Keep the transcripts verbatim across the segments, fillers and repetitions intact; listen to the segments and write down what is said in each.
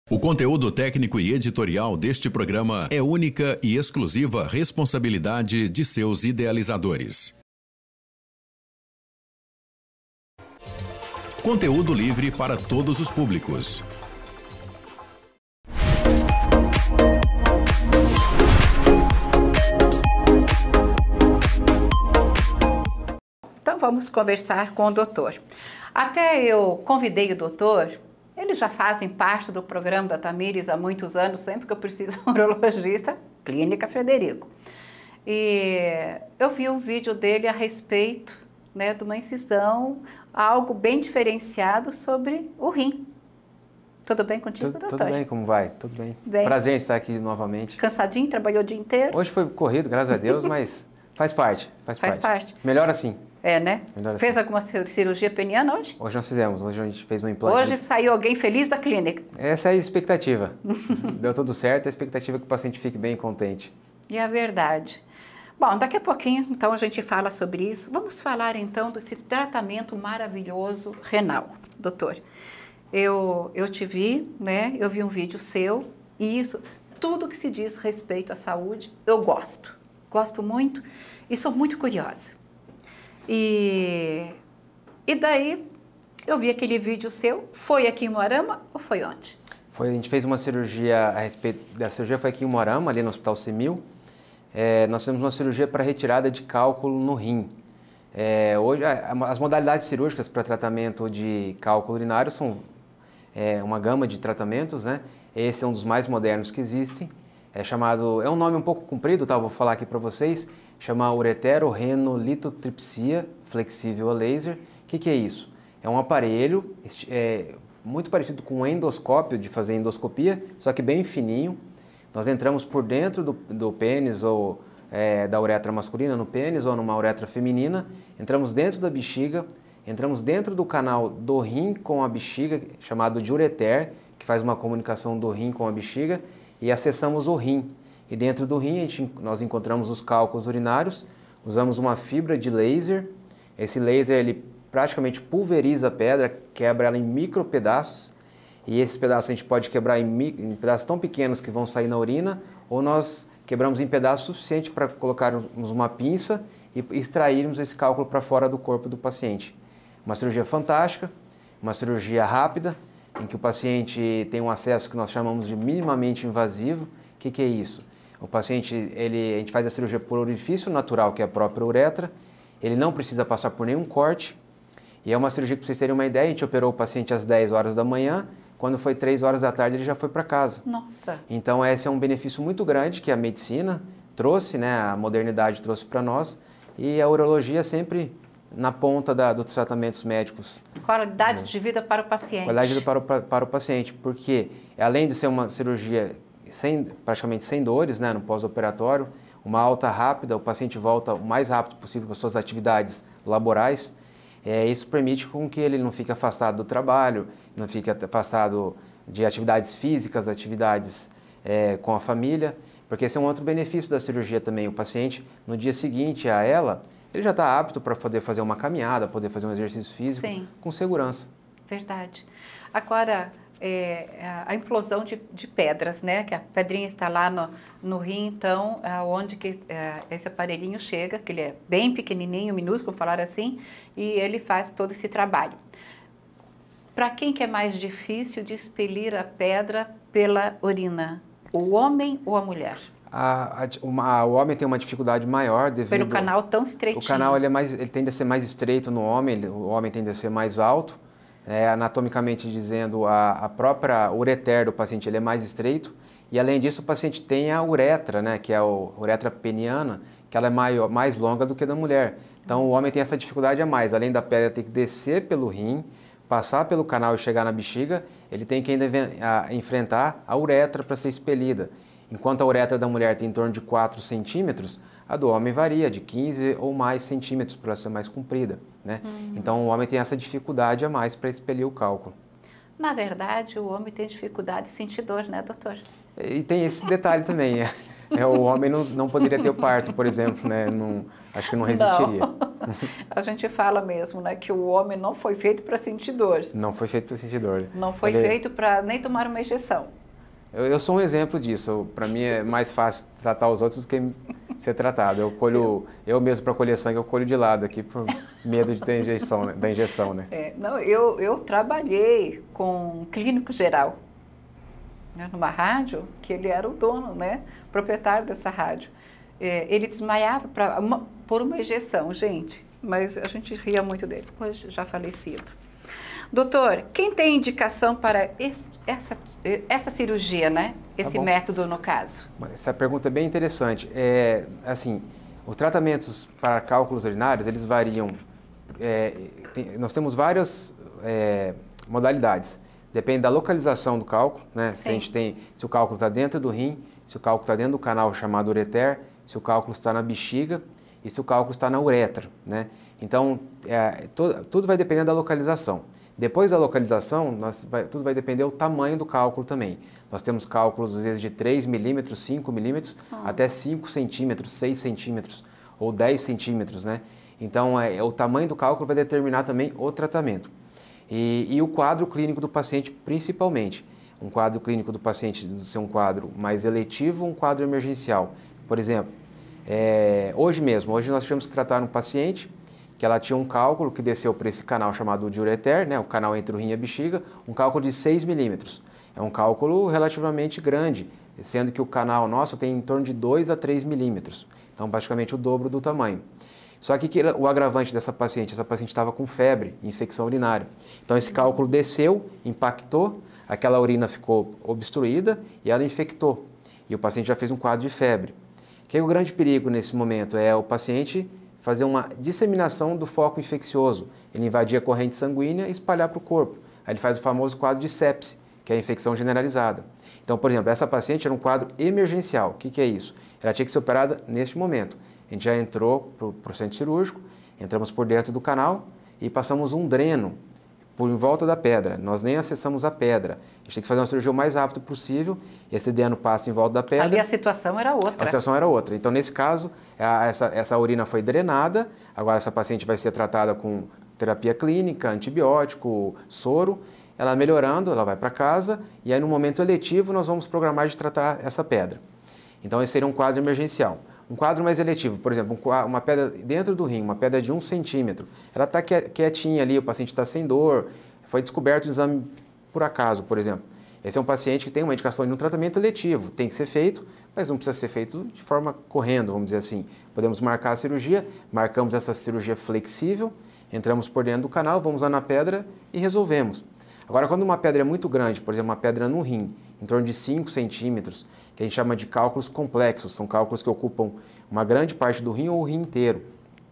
O conteúdo técnico e editorial deste programa é única e exclusiva responsabilidade de seus idealizadores. Conteúdo livre para todos os públicos. Então vamos conversar com o doutor. Até eu convidei o doutor. Eles já fazem parte do programa da Tamires há muitos anos, sempre que eu preciso de um urologista, Clínica Frederico. E eu vi um vídeo dele a respeito, né, de uma incisão, algo bem diferenciado sobre o rim. Tudo bem contigo, tudo, doutor? Tudo bem, como vai? Tudo bem. bem. Prazer em estar aqui novamente. Cansadinho, trabalhou o dia inteiro? Hoje foi corrido, graças a Deus, mas faz parte. Faz, faz parte. parte. Melhor assim. É, né? Melhor Fez assim. alguma cirurgia peniana hoje? Hoje nós fizemos, hoje a gente fez um implante. Hoje saiu alguém feliz da clínica? Essa é a expectativa. Deu tudo certo, a expectativa é que o paciente fique bem e contente. E a verdade. Bom, daqui a pouquinho, então, a gente fala sobre isso. Vamos falar, então, desse tratamento maravilhoso renal. Doutor, eu, eu te vi, né? Eu vi um vídeo seu e isso, tudo que se diz respeito à saúde, eu gosto. Gosto muito e sou muito curiosa. E, e daí, eu vi aquele vídeo seu, foi aqui em Moarama ou foi onde? Foi, a gente fez uma cirurgia, a respeito da cirurgia foi aqui em Moarama, ali no Hospital Semil. É, nós fizemos uma cirurgia para retirada de cálculo no rim. É, hoje, as modalidades cirúrgicas para tratamento de cálculo urinário são é, uma gama de tratamentos, né? Esse é um dos mais modernos que existem. É chamado, é um nome um pouco comprido, tá? Vou falar aqui para vocês. Chama ureterorenolitotripsia flexível a laser. O que, que é isso? É um aparelho é, muito parecido com um endoscópio de fazer endoscopia, só que bem fininho. Nós entramos por dentro do, do pênis ou é, da uretra masculina no pênis ou numa uretra feminina, entramos dentro da bexiga, entramos dentro do canal do rim com a bexiga, chamado de ureter, que faz uma comunicação do rim com a bexiga, e acessamos o rim. E dentro do rim a gente, nós encontramos os cálculos urinários, usamos uma fibra de laser. Esse laser ele praticamente pulveriza a pedra, quebra ela em micro pedaços. E esses pedaços a gente pode quebrar em, em pedaços tão pequenos que vão sair na urina, ou nós quebramos em pedaços suficientes para colocarmos uma pinça e extrairmos esse cálculo para fora do corpo do paciente. Uma cirurgia fantástica, uma cirurgia rápida, em que o paciente tem um acesso que nós chamamos de minimamente invasivo. O que, que é isso? O paciente, ele, a gente faz a cirurgia por orifício natural, que é a própria uretra, ele não precisa passar por nenhum corte, e é uma cirurgia que, para vocês terem uma ideia, a gente operou o paciente às dez horas da manhã, quando foi três horas da tarde ele já foi para casa. Nossa! Então esse é um benefício muito grande que a medicina trouxe, né, a modernidade trouxe para nós, e a urologia sempre na ponta da, dos tratamentos médicos. Qualidade né? de vida para o paciente. Qualidade de vida para o, para o paciente, porque além de ser uma cirurgia sem, praticamente sem dores, né, no pós-operatório, uma alta rápida, o paciente volta o mais rápido possível para suas atividades laborais. É, isso permite com que ele não fique afastado do trabalho, não fique afastado de atividades físicas, atividades é, com a família, porque esse é um outro benefício da cirurgia também. O paciente, no dia seguinte a ela, ele já está apto para poder fazer uma caminhada, poder fazer um exercício físico Sim. com segurança. Verdade. Agora, é, a implosão de, de pedras, né? Que a pedrinha está lá no, no rim, então, onde que é, esse aparelhinho chega, que ele é bem pequenininho, minúsculo, falar assim, e ele faz todo esse trabalho. Para quem que é mais difícil de expelir a pedra pela urina? O homem ou a mulher? A, a, uma, o homem tem uma dificuldade maior devido... Pelo canal tão estreitinho. O canal ele é mais, ele tende a ser mais estreito no homem, ele, o homem tende a ser mais alto. É, anatomicamente dizendo, a, a própria ureter do paciente ele é mais estreito. E além disso, o paciente tem a uretra, né, que é a uretra peniana, que ela é maior, mais longa do que a da mulher. Então o homem tem essa dificuldade a mais. Além da pedra ter que descer pelo rim, passar pelo canal e chegar na bexiga, ele tem que ainda a, enfrentar a uretra para ser expelida. Enquanto a uretra da mulher tem em torno de quatro centímetros, a do homem varia de quinze ou mais centímetros para ser mais comprida, né? Uhum. Então o homem tem essa dificuldade a mais para expelir o cálculo. Na verdade, o homem tem dificuldade de sentir dor, né, doutor? E tem esse detalhe também, é, é, o homem não, não poderia ter o parto, por exemplo, né? Não, acho que não resistiria. Não. A gente fala mesmo, né, que o homem não foi feito para sentir dor. Não foi feito para sentir dor. Não foi Ele... feito para nem tomar uma injeção. Eu, eu sou um exemplo disso. Para mim é mais fácil tratar os outros do que ser tratado. Eu colho, eu mesmo para colher sangue, eu colho de lado aqui por medo de ter injeção, né? Da injeção, né? É, não, eu, eu trabalhei com um clínico geral, né, numa rádio, que ele era o dono, né, proprietário dessa rádio. É, ele desmaiava pra uma, por uma injeção, gente, mas a gente ria muito dele, hoje já falecido. Doutor, quem tem indicação para esse, essa, essa cirurgia, né? Esse tá método no caso? Essa pergunta é bem interessante. É, assim, os tratamentos para cálculos urinários, eles variam. É, tem, nós temos várias é, modalidades. Depende da localização do cálculo, né? Se a gente tem, se o cálculo está dentro do rim, se o cálculo está dentro do canal chamado ureter, se o cálculo está na bexiga e se o cálculo está na uretra, né? Então, é, to, tudo vai depender da localização. Depois da localização, nós vai, tudo vai depender do tamanho do cálculo também. Nós temos cálculos, às vezes, de três milímetros, cinco milímetros, ah. até cinco centímetros, seis centímetros ou dez centímetros, né? Então, é, o tamanho do cálculo vai determinar também o tratamento. E, e o quadro clínico do paciente, principalmente. Um quadro clínico do paciente ser um quadro mais eletivo ou um quadro emergencial. Por exemplo, é, hoje mesmo, hoje nós tivemos que tratar um paciente que ela tinha um cálculo que desceu por esse canal chamado de ureter, né, o canal entre o rim e a bexiga, um cálculo de seis milímetros. É um cálculo relativamente grande, sendo que o canal nosso tem em torno de dois a três milímetros, então praticamente o dobro do tamanho. Só que o agravante dessa paciente, essa paciente estava com febre, infecção urinária. Então esse cálculo desceu, impactou, aquela urina ficou obstruída e ela infectou. E o paciente já fez um quadro de febre. O que é o grande perigo nesse momento? É o paciente fazer uma disseminação do foco infeccioso. Ele invadir a corrente sanguínea e espalhar para o corpo. Aí ele faz o famoso quadro de sepse, que é a infecção generalizada. Então, por exemplo, essa paciente era um quadro emergencial. O que, que é isso? Ela tinha que ser operada neste momento. A gente já entrou para o centro cirúrgico, entramos por dentro do canal e passamos um dreno por em volta da pedra. Nós nem acessamos a pedra. A gente tem que fazer uma cirurgia o mais rápido possível. Esse dreno passa em volta da pedra. Ali a situação era outra. A situação era outra. Então, nesse caso, a, essa, essa urina foi drenada. Agora, essa paciente vai ser tratada com terapia clínica, antibiótico, soro. Ela melhorando, ela vai para casa. E aí, no momento eletivo, nós vamos programar de tratar essa pedra. Então, esse seria um quadro emergencial. Um quadro mais eletivo, por exemplo, uma pedra dentro do rim, uma pedra de um centímetro, ela está quietinha ali, o paciente está sem dor, foi descoberto o exame por acaso, por exemplo. Esse é um paciente que tem uma indicação de um tratamento eletivo, tem que ser feito, mas não precisa ser feito de forma correndo, vamos dizer assim. Podemos marcar a cirurgia, marcamos essa cirurgia flexível, entramos por dentro do canal, vamos lá na pedra e resolvemos. Agora, quando uma pedra é muito grande, por exemplo, uma pedra no rim, em torno de cinco centímetros, que a gente chama de cálculos complexos, são cálculos que ocupam uma grande parte do rim ou o rim inteiro.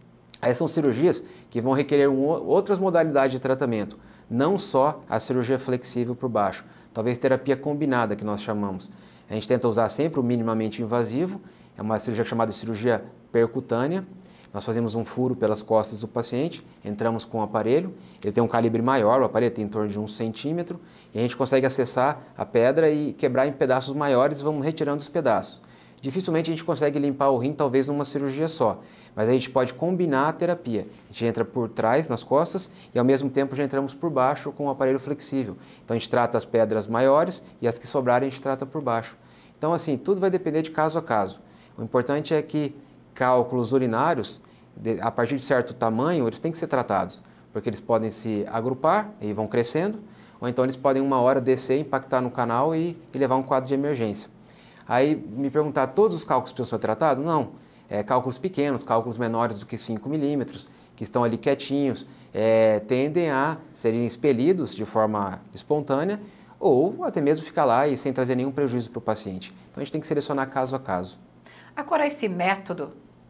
Aí são cirurgias que vão requerer um, outras modalidades de tratamento, não só a cirurgia flexível por baixo, talvez terapia combinada, que nós chamamos. A gente tenta usar sempre o minimamente invasivo, é uma cirurgia chamada de cirurgia percutânea. Nós fazemos um furo pelas costas do paciente, entramos com o aparelho, ele tem um calibre maior, o aparelho tem em torno de um centímetro, e a gente consegue acessar a pedra e quebrar em pedaços maiores e vamos retirando os pedaços. Dificilmente a gente consegue limpar o rim, talvez numa cirurgia só, mas a gente pode combinar a terapia. A gente entra por trás, nas costas, e ao mesmo tempo já entramos por baixo com o aparelho flexível. Então a gente trata as pedras maiores e as que sobrarem a gente trata por baixo. Então assim, tudo vai depender de caso a caso. O importante é que cálculos urinários, a partir de certo tamanho, eles têm que ser tratados, porque eles podem se agrupar e vão crescendo, ou então eles podem uma hora descer, impactar no canal e, e levar um quadro de emergência. Aí me perguntar, todos os cálculos precisam ser tratados? Não. É, cálculos pequenos, cálculos menores do que cinco milímetros, que estão ali quietinhos, é, tendem a serem expelidos de forma espontânea, ou até mesmo ficar lá e sem trazer nenhum prejuízo para o paciente. Então a gente tem que selecionar caso a caso. Agora, esse método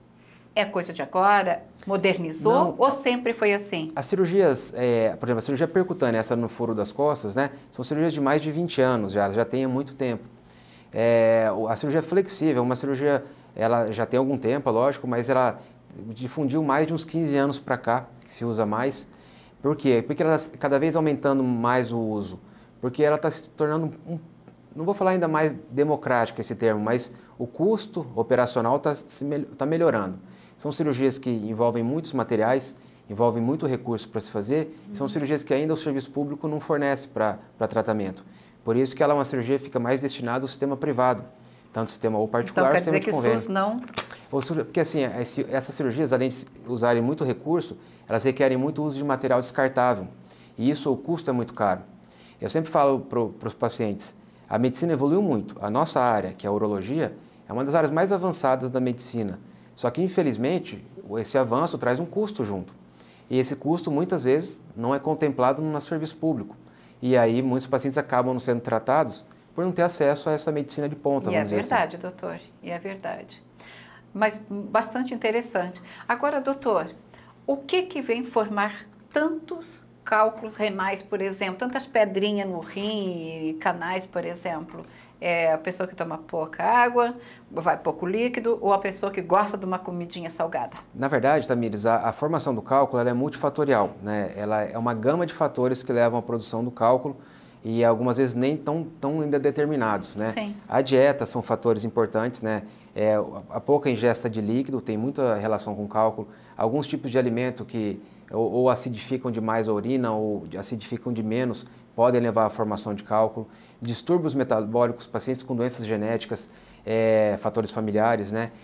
é coisa de agora? Modernizou? Não. Ou sempre foi assim? As cirurgias, é, por exemplo, a cirurgia percutânea, essa no furo das costas, né, são cirurgias de mais de vinte anos já, já tem há muito tempo. É, a cirurgia flexível é uma cirurgia, ela já tem algum tempo, lógico, mas ela difundiu mais de uns quinze anos para cá, que se usa mais. Por quê? Porque ela está cada vez aumentando mais o uso. Porque ela está se tornando um não vou falar ainda mais democrático esse termo, mas o custo operacional está tá melhorando. São cirurgias que envolvem muitos materiais, envolvem muito recurso para se fazer, uhum. São cirurgias que ainda o serviço público não fornece para tratamento. Por isso que ela é uma cirurgia que fica mais destinada ao sistema privado, tanto sistema ou particular, então, quer sistema dizer de convênio. Que SUS não... Porque assim, essas cirurgias, além de usarem muito recurso, elas requerem muito uso de material descartável. E isso, o custo é muito caro. Eu sempre falo para os pacientes, a medicina evoluiu muito. A nossa área, que é a urologia, é uma das áreas mais avançadas da medicina. Só que, infelizmente, esse avanço traz um custo junto. E esse custo, muitas vezes, não é contemplado no nosso serviço público. E aí, muitos pacientes acabam não sendo tratados por não ter acesso a essa medicina de ponta, e vamos dizer assim. E é verdade, doutor, e é verdade. Mas bastante interessante. Agora, doutor, o que que vem formar tantos cálculos renais, por exemplo, tantas pedrinhas no rim e canais, por exemplo? É a pessoa que toma pouca água, vai pouco líquido, ou a pessoa que gosta de uma comidinha salgada? Na verdade, Tamires, a, a formação do cálculo ela é multifatorial, né? Ela é uma gama de fatores que levam à produção do cálculo e algumas vezes nem tão, tão ainda determinados, né? Sim. A dieta são fatores importantes, né? É, a pouca ingesta de líquido tem muita relação com o cálculo. Alguns tipos de alimento que ou, ou acidificam demais a urina ou acidificam de menos podem levar à formação de cálculo. Distúrbios metabólicos, pacientes com doenças genéticas, é, fatores familiares, né?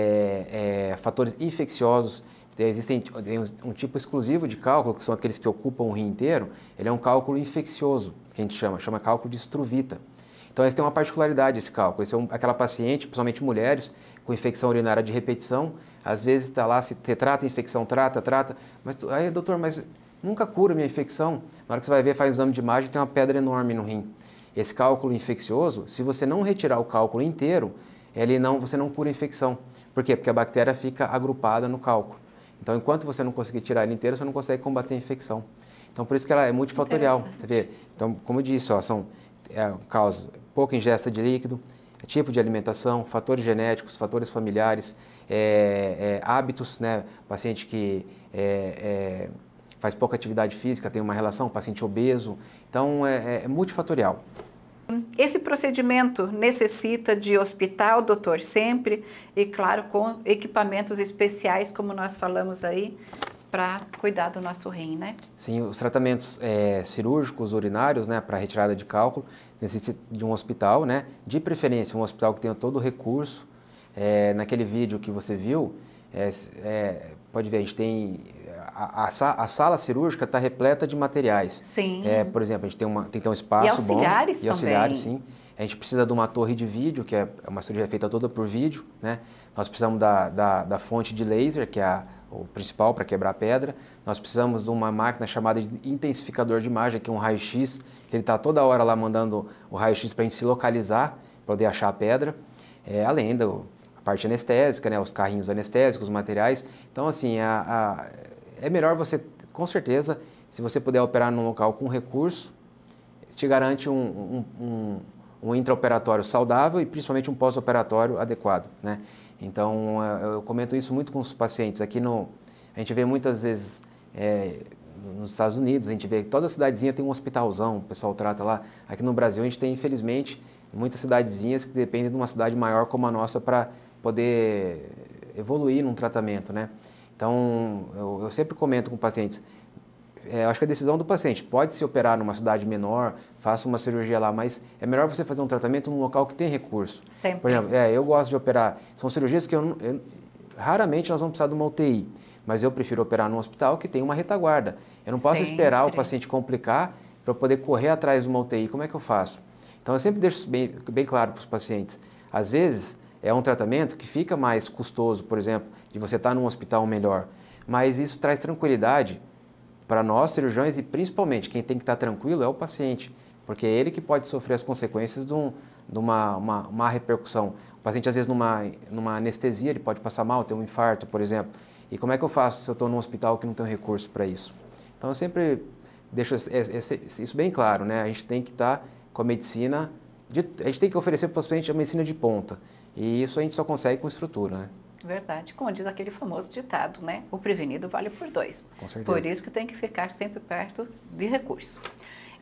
É, é, fatores infecciosos. Existem tem um tipo exclusivo de cálculo, que são aqueles que ocupam o rim inteiro. Ele é um cálculo infeccioso, que a gente chama, chama cálculo de Struvita. Então, esse tem uma particularidade, esse cálculo. Esse é um, aquela paciente, principalmente mulheres, com infecção urinária de repetição, às vezes está lá, se trata a infecção, trata, trata, mas aí, doutor, mas nunca cura minha infecção. Na hora que você vai ver, faz um exame de imagem, tem uma pedra enorme no rim. Esse cálculo infeccioso, se você não retirar o cálculo inteiro, ele não, você não cura a infecção. Por quê? Porque a bactéria fica agrupada no cálculo. Então, enquanto você não conseguir tirar ele inteiro, você não consegue combater a infecção. Então, por isso que ela é multifatorial. Você vê, então, como eu disse, ó, são é, causas, pouca ingesta de líquido, tipo de alimentação, fatores genéticos, fatores familiares, é, é, hábitos, né? Paciente que é, é, faz pouca atividade física, tem uma relação, paciente obeso. Então, é, é multifatorial. Esse procedimento necessita de hospital, doutor, sempre, e claro, com equipamentos especiais, como nós falamos aí, para cuidar do nosso rim, né? Sim, os tratamentos é, cirúrgicos, urinários, né, para retirada de cálculo, necessitam de um hospital, né, de preferência um hospital que tenha todo o recurso. É, naquele vídeo que você viu, é, é, pode ver, a gente tem... A, a, a sala cirúrgica está repleta de materiais. Sim. É, por exemplo, a gente tem, uma, tem que ter um espaço e auxiliares bom. E auxiliares também. Sim. A gente precisa de uma torre de vídeo, que é uma cirurgia feita toda por vídeo, né? Nós precisamos da, da, da fonte de laser, que é a, o principal para quebrar a pedra. Nós precisamos de uma máquina chamada de intensificador de imagem, que é um raio-x, que ele está toda hora lá mandando o raio-x para a gente se localizar, para poder achar a pedra. É, além da parte anestésica, né? Os carrinhos anestésicos, os materiais. Então, assim, a, a é melhor você, com certeza, se você puder operar num local com recurso, te garante um, um, um, um intraoperatório saudável e principalmente um pós-operatório adequado, né? Então, eu comento isso muito com os pacientes. Aqui no, a gente vê muitas vezes é, nos Estados Unidos, a gente vê que toda cidadezinha tem um hospitalzão, o pessoal trata lá. Aqui no Brasil a gente tem, infelizmente, muitas cidadezinhas que dependem de uma cidade maior como a nossa para poder evoluir num tratamento, né? Então, eu, eu sempre comento com pacientes, é, eu acho que a decisão do paciente pode se operar numa cidade menor, faça uma cirurgia lá, mas é melhor você fazer um tratamento num local que tem recurso. Sempre. Por exemplo, é, eu gosto de operar, são cirurgias que eu, eu, raramente nós vamos precisar de uma U T I, mas eu prefiro operar num hospital que tem uma retaguarda. Eu não posso Sempre. esperar o paciente complicar para eu poder correr atrás de uma U T I. Como é que eu faço? Então, eu sempre deixo isso bem, bem claro para os pacientes. Às vezes, é um tratamento que fica mais custoso, por exemplo, de você estar num hospital melhor. Mas isso traz tranquilidade para nós, cirurgiões, e principalmente quem tem que estar tranquilo é o paciente, porque é ele que pode sofrer as consequências de, um, de uma, uma, uma repercussão. O paciente, às vezes, numa, numa anestesia, ele pode passar mal, ter um infarto, por exemplo. E como é que eu faço se eu estou num hospital que não tem recurso para isso? Então, eu sempre deixo isso bem claro, né? A gente tem que estar com a medicina, de, a gente tem que oferecer para o paciente a medicina de ponta. E isso a gente só consegue com estrutura, né? Verdade. Como diz aquele famoso ditado, né? O prevenido vale por dois. Com certeza. Por isso que tem que ficar sempre perto de recurso.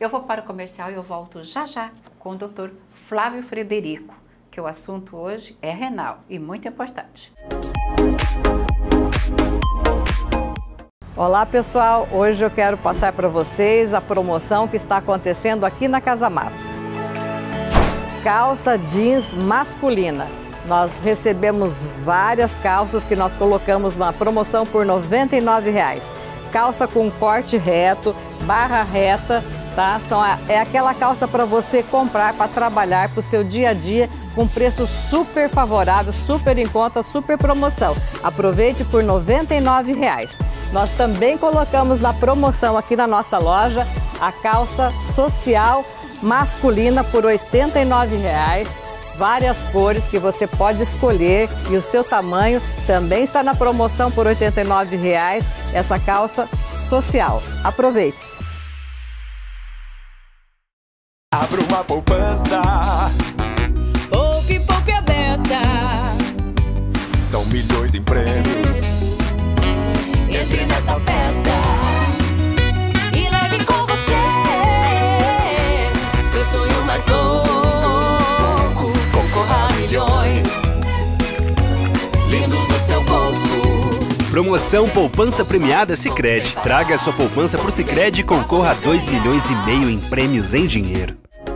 Eu vou para o comercial e eu volto já já com o doutor Flávio Frederico, que o assunto hoje é renal e muito importante. Olá pessoal, hoje eu quero passar para vocês a promoção que está acontecendo aqui na Casa Matos. Calça jeans masculina. Nós recebemos várias calças que nós colocamos na promoção por noventa e nove reais. Calça com corte reto, barra reta, tá? São a, é aquela calça para você comprar para trabalhar para o seu dia a dia com preço super favorável, super em conta, super promoção. Aproveite por noventa e nove reais. Nós também colocamos na promoção aqui na nossa loja a calça social masculina por oitenta e nove reais. Várias cores que você pode escolher e o seu tamanho também está na promoção por oitenta e nove reais. Essa calça social. Aproveite! Abra uma poupança. Poupe, poupe a beça. São milhões em prêmios. Entre nessa festa e leve com você seu sonho mais louco. Concorra a milhões lindos no seu bolso. Promoção Poupança Premiada Sicredi. Traga a sua poupança pro Sicredi e concorra a dois milhões e meio em prêmios em dinheiro.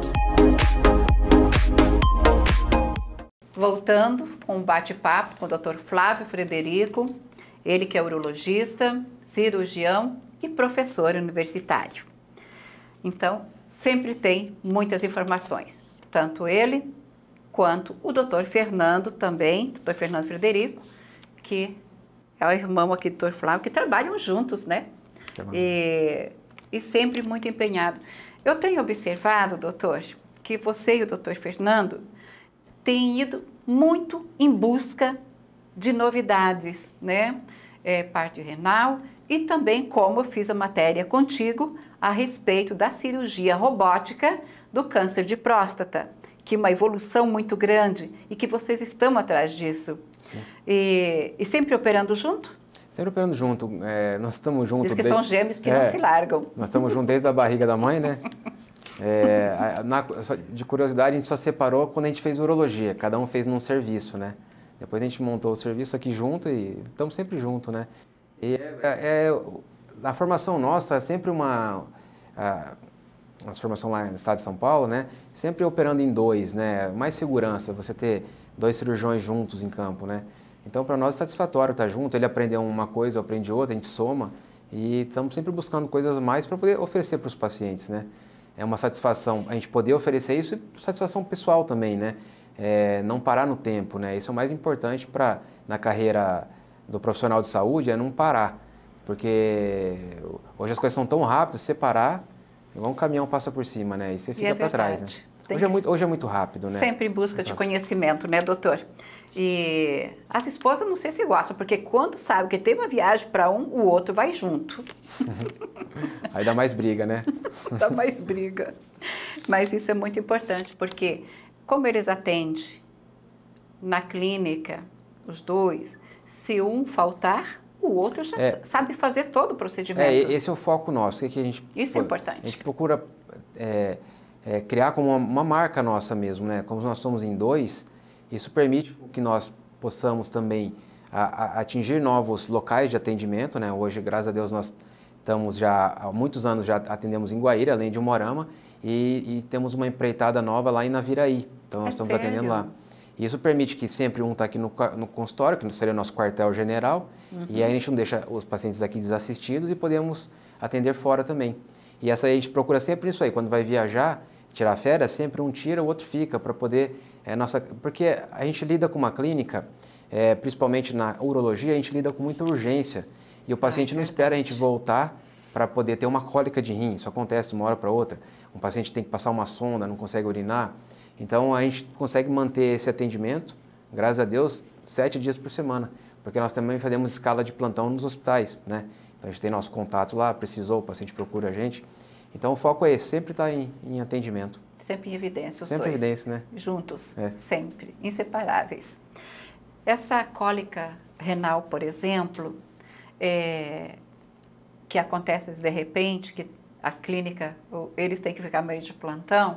Voltando com um bate-papo com o doutor Flávio Frederico, ele que é urologista, cirurgião e professor universitário. Então, sempre tem muitas informações, tanto ele quanto o doutor Fernando também, doutor Fernando Frederico, que é o irmão aqui do doutor Flávio, que trabalham juntos, né? E, e sempre muito empenhado. Eu tenho observado, doutor, que você e o doutor Fernando têm ido muito em busca de novidades, né? É, parte renal e também como eu fiz a matéria contigo a respeito da cirurgia robótica do câncer de próstata, que é uma evolução muito grande e que vocês estão atrás disso. Sim. E, e sempre operando junto? Sempre operando junto. É, nós estamos juntos. Diz que desde... são gêmeos que é, não se largam. Nós estamos juntos desde a barriga da mãe, né? É, na, de curiosidade, a gente só separou quando a gente fez urologia. Cada um fez num serviço, né? Depois a gente montou o serviço aqui junto e estamos sempre juntos, né? E é, é, a formação nossa é sempre uma... A, a formação lá no estado de São Paulo, né? Sempre operando em dois, né? Mais segurança, você ter dois cirurgiões juntos em campo, né? Então, para nós é satisfatório estar junto. Ele aprendeu uma coisa, eu aprendi outra, a gente soma. E estamos sempre buscando coisas mais para poder oferecer para os pacientes, né? É uma satisfação a gente poder oferecer isso e satisfação pessoal também, né? É, não parar no tempo, né? Isso é o mais importante para na carreira do profissional de saúde, é não parar. Porque hoje as coisas são tão rápidas, se você parar, igual um caminhão passa por cima, né? E você fica é para trás, né? Hoje é, muito, hoje é muito rápido, né? Sempre em busca de conhecimento, né, doutor? E as esposas não sei se gostam, porque quando sabe que tem uma viagem para um, o outro vai junto. Aí dá mais briga, né? Dá mais briga. Mas isso é muito importante, porque como eles atendem na clínica, os dois, se um faltar, o outro já é, sabe fazer todo o procedimento. É, esse é o foco nosso. Que que a gente, isso é importante. A gente procura é, é, criar como uma, uma marca nossa mesmo, né? Como nós somos em dois, isso permite que nós possamos também a, a, atingir novos locais de atendimento, né? Hoje, graças a Deus, nós estamos já há muitos anos já atendemos em Guaíra, além de Umuarama, e, e temos uma empreitada nova lá em Naviraí. Então, nós é estamos sério? atendendo lá. Isso permite que sempre um está aqui no, no consultório, que seria o nosso quartel-general, uhum. E aí a gente não deixa os pacientes daqui desassistidos e podemos atender fora também. E essa aí a gente procura sempre isso aí, quando vai viajar, tirar férias, sempre um tira, o outro fica, para poder... É, nossa, porque a gente lida com uma clínica, é, principalmente na urologia, a gente lida com muita urgência. E o paciente não espera a gente voltar para poder ter uma cólica de rim, isso acontece de uma hora para outra. Um paciente tem que passar uma sonda, não consegue urinar. Então, a gente consegue manter esse atendimento, graças a Deus, sete dias por semana, porque nós também fazemos escala de plantão nos hospitais, né? Então, a gente tem nosso contato lá, precisou, o paciente procura a gente. Então, o foco é esse, sempre estar em, em atendimento. Sempre em evidência, os sempre dois. Sempre em evidência, né? Juntos, é. sempre, inseparáveis. Essa cólica renal, por exemplo, é, que acontece de repente, que a clínica, eles têm que ficar meio de plantão,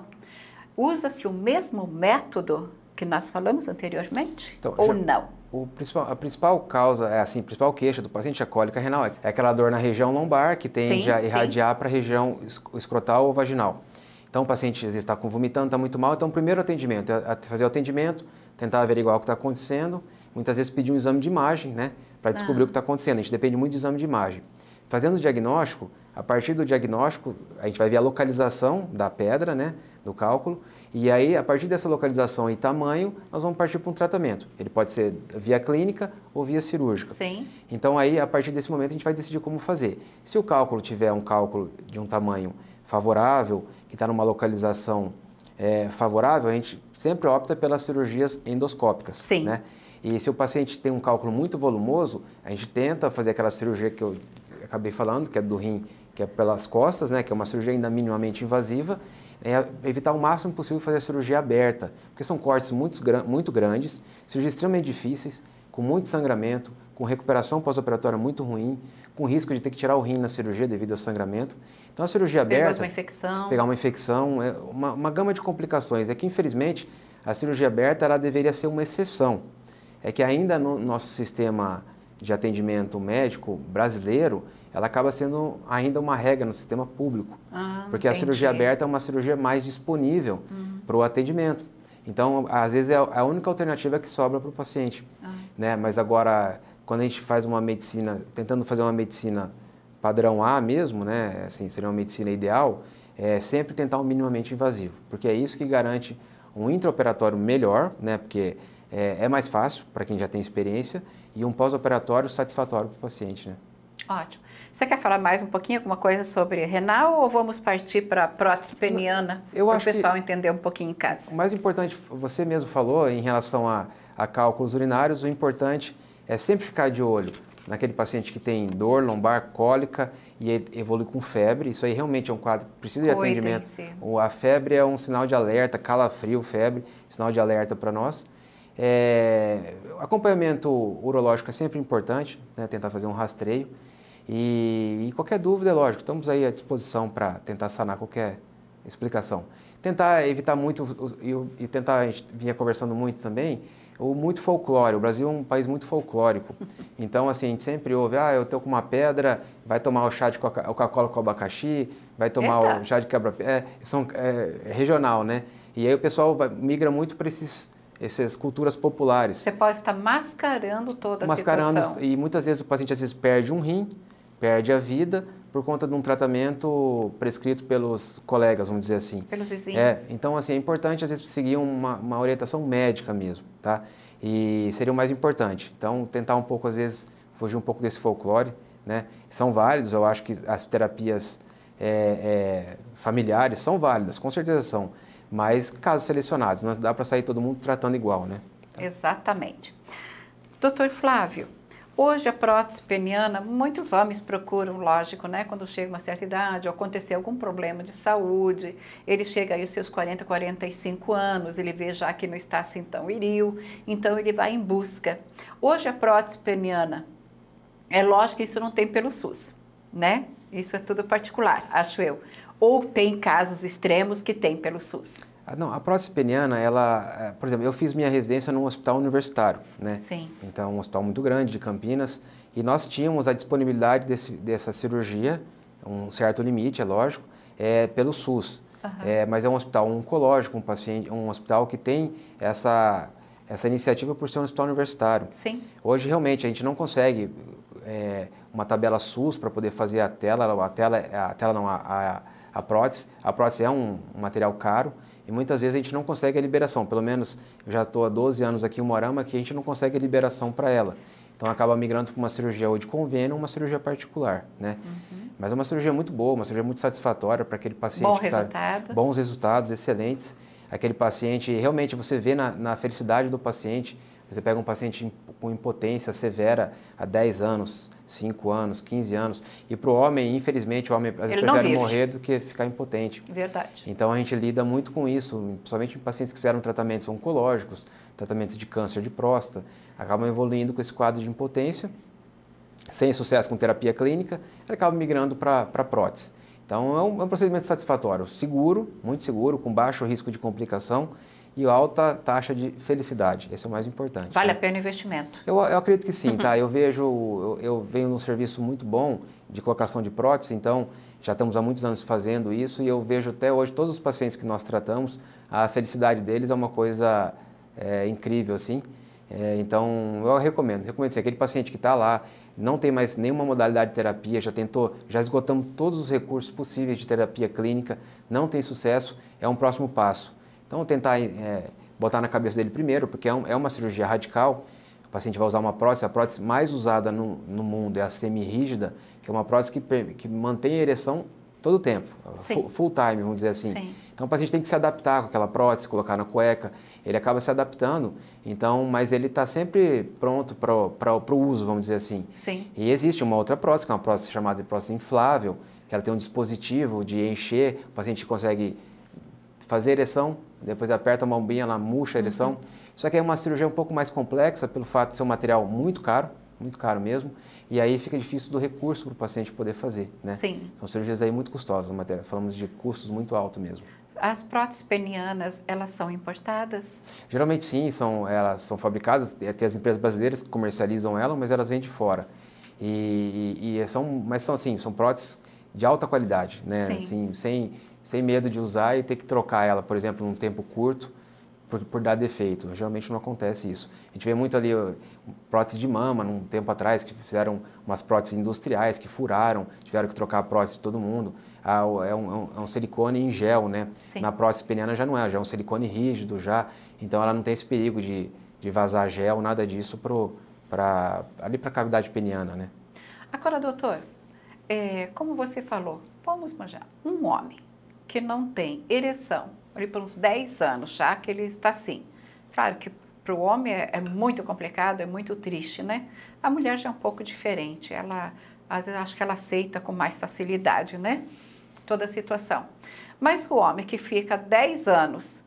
usa-se o mesmo método que nós falamos anteriormente, então, ou já, não? O principal, a principal causa, é assim, a principal queixa do paciente é a cólica renal, é aquela dor na região lombar que tende sim, a irradiar para a região escrotal ou vaginal. Então o paciente às vezes está vomitando, está muito mal, então o primeiro atendimento é fazer o atendimento, tentar averiguar o que está acontecendo, muitas vezes pedir um exame de imagem, né, para descobrir ah. o que está acontecendo, a gente depende muito de exame de imagem. Fazendo o diagnóstico, a partir do diagnóstico, a gente vai ver a localização da pedra, né, do cálculo, e aí, a partir dessa localização e tamanho, nós vamos partir para um tratamento. Ele pode ser via clínica ou via cirúrgica. Sim. Então, aí, a partir desse momento, a gente vai decidir como fazer. Se o cálculo tiver um cálculo de um tamanho favorável, que está numa localização é, favorável, a gente sempre opta pelas cirurgias endoscópicas. Sim. Né? E se o paciente tem um cálculo muito volumoso, a gente tenta fazer aquela cirurgia que eu acabei falando, que é do rim, que é pelas costas, né, que é uma cirurgia ainda minimamente invasiva, é evitar o máximo possível fazer a cirurgia aberta, porque são cortes muito, muito grandes, cirurgias extremamente difíceis, com muito sangramento, com recuperação pós-operatória muito ruim, com risco de ter que tirar o rim na cirurgia devido ao sangramento. Então a cirurgia aberta... Pegar uma infecção. Pegar uma infecção, é uma, uma gama de complicações. É que, infelizmente, a cirurgia aberta ela deveria ser uma exceção. É que ainda no nosso sistema de atendimento médico brasileiro, ela acaba sendo ainda uma regra no sistema público, ah, porque entendi. A cirurgia aberta é uma cirurgia mais disponível uhum. para o atendimento. Então, às vezes, é a única alternativa que sobra para o paciente. Ah. Né? Mas agora, quando a gente faz uma medicina, tentando fazer uma medicina padrão A mesmo, né? Assim, seria uma medicina ideal, é sempre tentar um minimamente invasivo, porque é isso que garante um intraoperatório melhor, né? Porque é, é mais fácil para quem já tem experiência, e um pós-operatório satisfatório para o paciente. Né? Ótimo. Você quer falar mais um pouquinho, alguma coisa sobre renal, ou vamos partir para a prótese peniana, para o pessoal entender um pouquinho em casa? O mais importante, você mesmo falou, em relação a, a cálculos urinários, o importante é sempre ficar de olho naquele paciente que tem dor lombar, cólica e evolui com febre. Isso aí realmente é um quadro que precisa de atendimento. A febre é um sinal de alerta, calafrio, febre, sinal de alerta para nós. É, acompanhamento urológico é sempre importante, né, tentar fazer um rastreio. E, e qualquer dúvida, é lógico, estamos aí à disposição para tentar sanar qualquer explicação. Tentar evitar muito, e, e tentar, a gente vinha conversando muito também, o muito folclore. O Brasil é um país muito folclórico. Então, assim, a gente sempre ouve, ah, eu estou com uma pedra, vai tomar o chá de Coca-Cola com abacaxi, vai tomar Eita. o chá de quebra-pé. É, são, é, é regional, né? E aí o pessoal vai, migra muito para esses... essas culturas populares. Você pode estar mascarando toda a mascarando, situação. E muitas vezes o paciente às vezes perde um rim, perde a vida por conta de um tratamento prescrito pelos colegas, vamos dizer assim. Pelos vizinhos. É, então, assim, é importante às vezes seguir uma, uma orientação médica mesmo, tá? E seria o mais importante. Então, tentar um pouco, às vezes, fugir um pouco desse folclore, né? São válidos, eu acho que as terapias é, é, familiares são válidas, com certeza são. Mas casos selecionados, não dá para sair todo mundo tratando igual, né? Exatamente. Doutor Flávio, hoje a prótese peniana, muitos homens procuram, lógico, né? Quando chega uma certa idade ou acontecer algum problema de saúde, ele chega aí aos seus quarenta, quarenta e cinco anos, ele vê já que não está assim tão viril, então ele vai em busca. Hoje a prótese peniana, é lógico que isso não tem pelo SUS, né? Isso é tudo particular, acho eu. Ou tem casos extremos que tem pelo SUS? Ah, não, a prótese peniana, ela, por exemplo, eu fiz minha residência num hospital universitário, né? Sim. Então, um hospital muito grande de Campinas, e nós tínhamos a disponibilidade desse, dessa cirurgia, um certo limite, é lógico, é, pelo SUS. Uhum. É, mas é um hospital oncológico, um, paciente, um hospital que tem essa, essa iniciativa por ser um hospital universitário. Sim. Hoje, realmente, a gente não consegue é, uma tabela SUS para poder fazer a tela, a tela, a tela não, a, a A prótese, a prótese é um, um material caro e muitas vezes a gente não consegue a liberação. Pelo menos eu já estou há doze anos aqui em Moarama que a gente não consegue a liberação para ela. Então acaba migrando para uma cirurgia ou de convênio ou uma cirurgia particular, né? Uhum. Mas é uma cirurgia muito boa, uma cirurgia muito satisfatória para aquele paciente. Bom que resultado. Tá, bons resultados, excelentes. Aquele paciente, realmente você vê na, na felicidade do paciente. Você pega um paciente com impotência severa há dez anos, cinco anos, quinze anos. E para o homem, infelizmente, o homem às vezes prefere morrer do que ficar impotente. Verdade. Então a gente lida muito com isso, principalmente em pacientes que fizeram tratamentos oncológicos, tratamentos de câncer de próstata, acabam evoluindo com esse quadro de impotência, sem sucesso com terapia clínica, ele acaba migrando para a prótese. Então é um, é um procedimento satisfatório, seguro, muito seguro, com baixo risco de complicação e alta taxa de felicidade. Esse é o mais importante. Vale né? a pena o investimento? Eu, eu acredito que sim, tá? Eu vejo, eu, eu venho num serviço muito bom de colocação de prótese, então já estamos há muitos anos fazendo isso e eu vejo até hoje todos os pacientes que nós tratamos, a felicidade deles é uma coisa é, incrível, assim. É, então eu recomendo, recomendo assim, aquele paciente que está lá, não tem mais nenhuma modalidade de terapia, já tentou, já esgotamos todos os recursos possíveis de terapia clínica, não tem sucesso, é um próximo passo. Então tentar é, botar na cabeça dele primeiro, porque é, um, é uma cirurgia radical, o paciente vai usar uma prótese, a prótese mais usada no, no mundo é a semi-rígida, que é uma prótese que, que mantém a ereção todo o tempo, full, full time, vamos dizer assim. Sim. Então o paciente tem que se adaptar com aquela prótese, colocar na cueca, ele acaba se adaptando, então, mas ele está sempre pronto para o uso, vamos dizer assim. Sim. E existe uma outra prótese, que é uma prótese chamada de prótese inflável, que ela tem um dispositivo de encher, o paciente consegue fazer ereção, depois aperta a bombinha, ela murcha a ereção. Uhum. Só que é uma cirurgia um pouco mais complexa, pelo fato de ser um material muito caro, muito caro mesmo, e aí fica difícil do recurso para o paciente poder fazer, né? Sim. São cirurgias aí muito custosas, matéria. Falamos de custos muito altos mesmo. As próteses penianas, elas são importadas? Geralmente sim, são, elas são fabricadas, tem as empresas brasileiras que comercializam elas, mas elas vêm de fora. E, e, e são, mas são assim, são próteses de alta qualidade, né? Sim. Assim, sem, sem medo de usar e ter que trocar ela, por exemplo, num tempo curto, por, por dar defeito. Geralmente não acontece isso. A gente vê muito ali próteses de mama, num tempo atrás, que fizeram umas próteses industriais, que furaram, tiveram que trocar a prótese de todo mundo. Ah, é, um, é um silicone em gel, né? Sim. Na prótese peniana já não é, já é um silicone rígido já, então ela não tem esse perigo de, de vazar gel, nada disso pro, pra, ali para a cavidade peniana, né? Agora, doutor, é, como você falou, vamos imaginar, um homem que não tem ereção, ali por uns dez anos já que ele está assim. Claro que para o homem é, é muito complicado, é muito triste, né? A mulher já é um pouco diferente, ela, às vezes, acho que ela aceita com mais facilidade, né? Toda a situação. Mas o homem que fica dez anos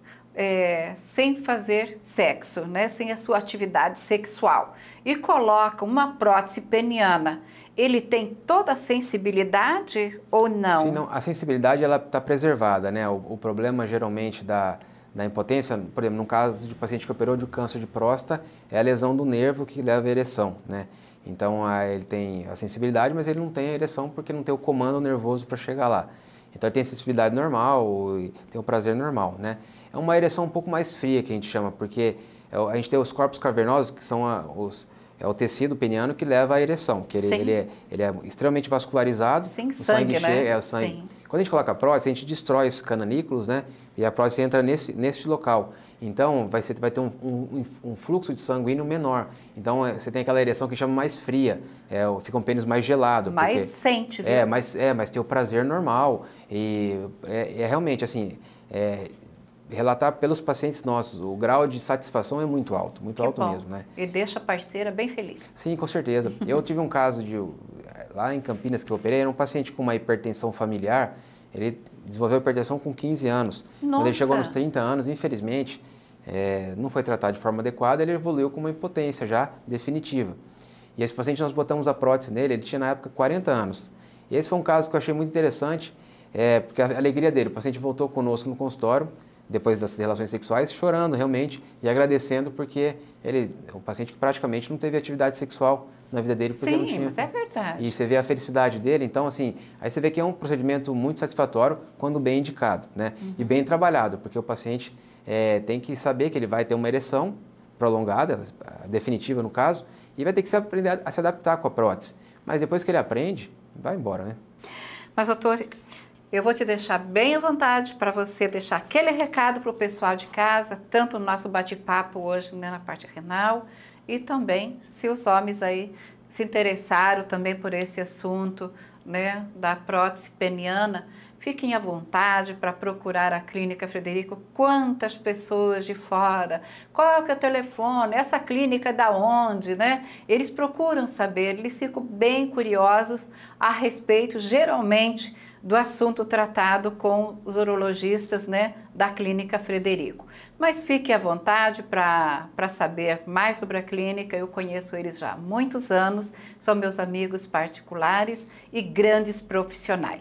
é, sem fazer sexo, né? Sem a sua atividade sexual, e coloca uma prótese peniana, ele tem toda a sensibilidade ou não? Sim, não, a sensibilidade ela está preservada, né? O, o problema geralmente da, da impotência, por exemplo, no caso de paciente que operou de câncer de próstata, é a lesão do nervo que leva à ereção, né? Então a, ele tem a sensibilidade, mas ele não tem a ereção porque não tem o comando nervoso para chegar lá. Então ele tem a sensibilidade normal e tem o prazer normal, né? É uma ereção um pouco mais fria que a gente chama, porque a gente tem os corpos cavernosos, que são a, os, é o tecido peniano que leva à ereção, que ele, ele, é, ele é extremamente vascularizado. Sim, o sangue, sangue né? chega, é o sangue. Sim. Quando a gente coloca a prótese, a gente destrói esses cananículos, né? E a prótese entra nesse, nesse local. Então, vai, ser, vai ter um, um, um fluxo de sanguíneo menor. Então, é, você tem aquela ereção que chama mais fria. É, fica um pênis mais gelado. Mais porque, sente, viu? É, mas, é, mas tem o prazer normal. E é, é realmente, assim, é, relatar pelos pacientes nossos, o grau de satisfação é muito alto, muito Que alto bom. mesmo, né? E deixa a parceira bem feliz. Sim, com certeza. Eu tive um caso de, lá em Campinas que eu operei, era um paciente com uma hipertensão familiar, ele desenvolveu hipertensão com quinze anos. Nossa. Quando ele chegou nos trinta anos, infelizmente, é, não foi tratado de forma adequada, ele evoluiu com uma impotência já definitiva. E esse paciente, nós botamos a prótese nele, ele tinha na época quarenta anos. E esse foi um caso que eu achei muito interessante, é, porque a alegria dele, o paciente voltou conosco no consultório, depois das relações sexuais, chorando realmente e agradecendo porque ele é um paciente que praticamente não teve atividade sexual na vida dele porque Sim, não tinha. mas é verdade. E você vê a felicidade dele, então assim, aí você vê que é um procedimento muito satisfatório quando bem indicado, né? Uhum. E bem trabalhado, porque o paciente é, tem que saber que ele vai ter uma ereção prolongada, definitiva no caso, e vai ter que se aprender a se adaptar com a prótese. Mas depois que ele aprende, vai embora, né? Mas, doutor, eu vou te deixar bem à vontade para você deixar aquele recado para o pessoal de casa, tanto no nosso bate-papo hoje, né, na parte renal, e também se os homens aí se interessaram também por esse assunto, né, da prótese peniana, fiquem à vontade para procurar a Clínica Frederico. Quantas pessoas de fora, qual que é o telefone, essa clínica é da onde, né? Eles procuram saber, eles ficam bem curiosos a respeito, geralmente, do assunto tratado com os urologistas, né, da Clínica Frederico. Mas fique à vontade para saber mais sobre a clínica, eu conheço eles já há muitos anos, são meus amigos particulares e grandes profissionais.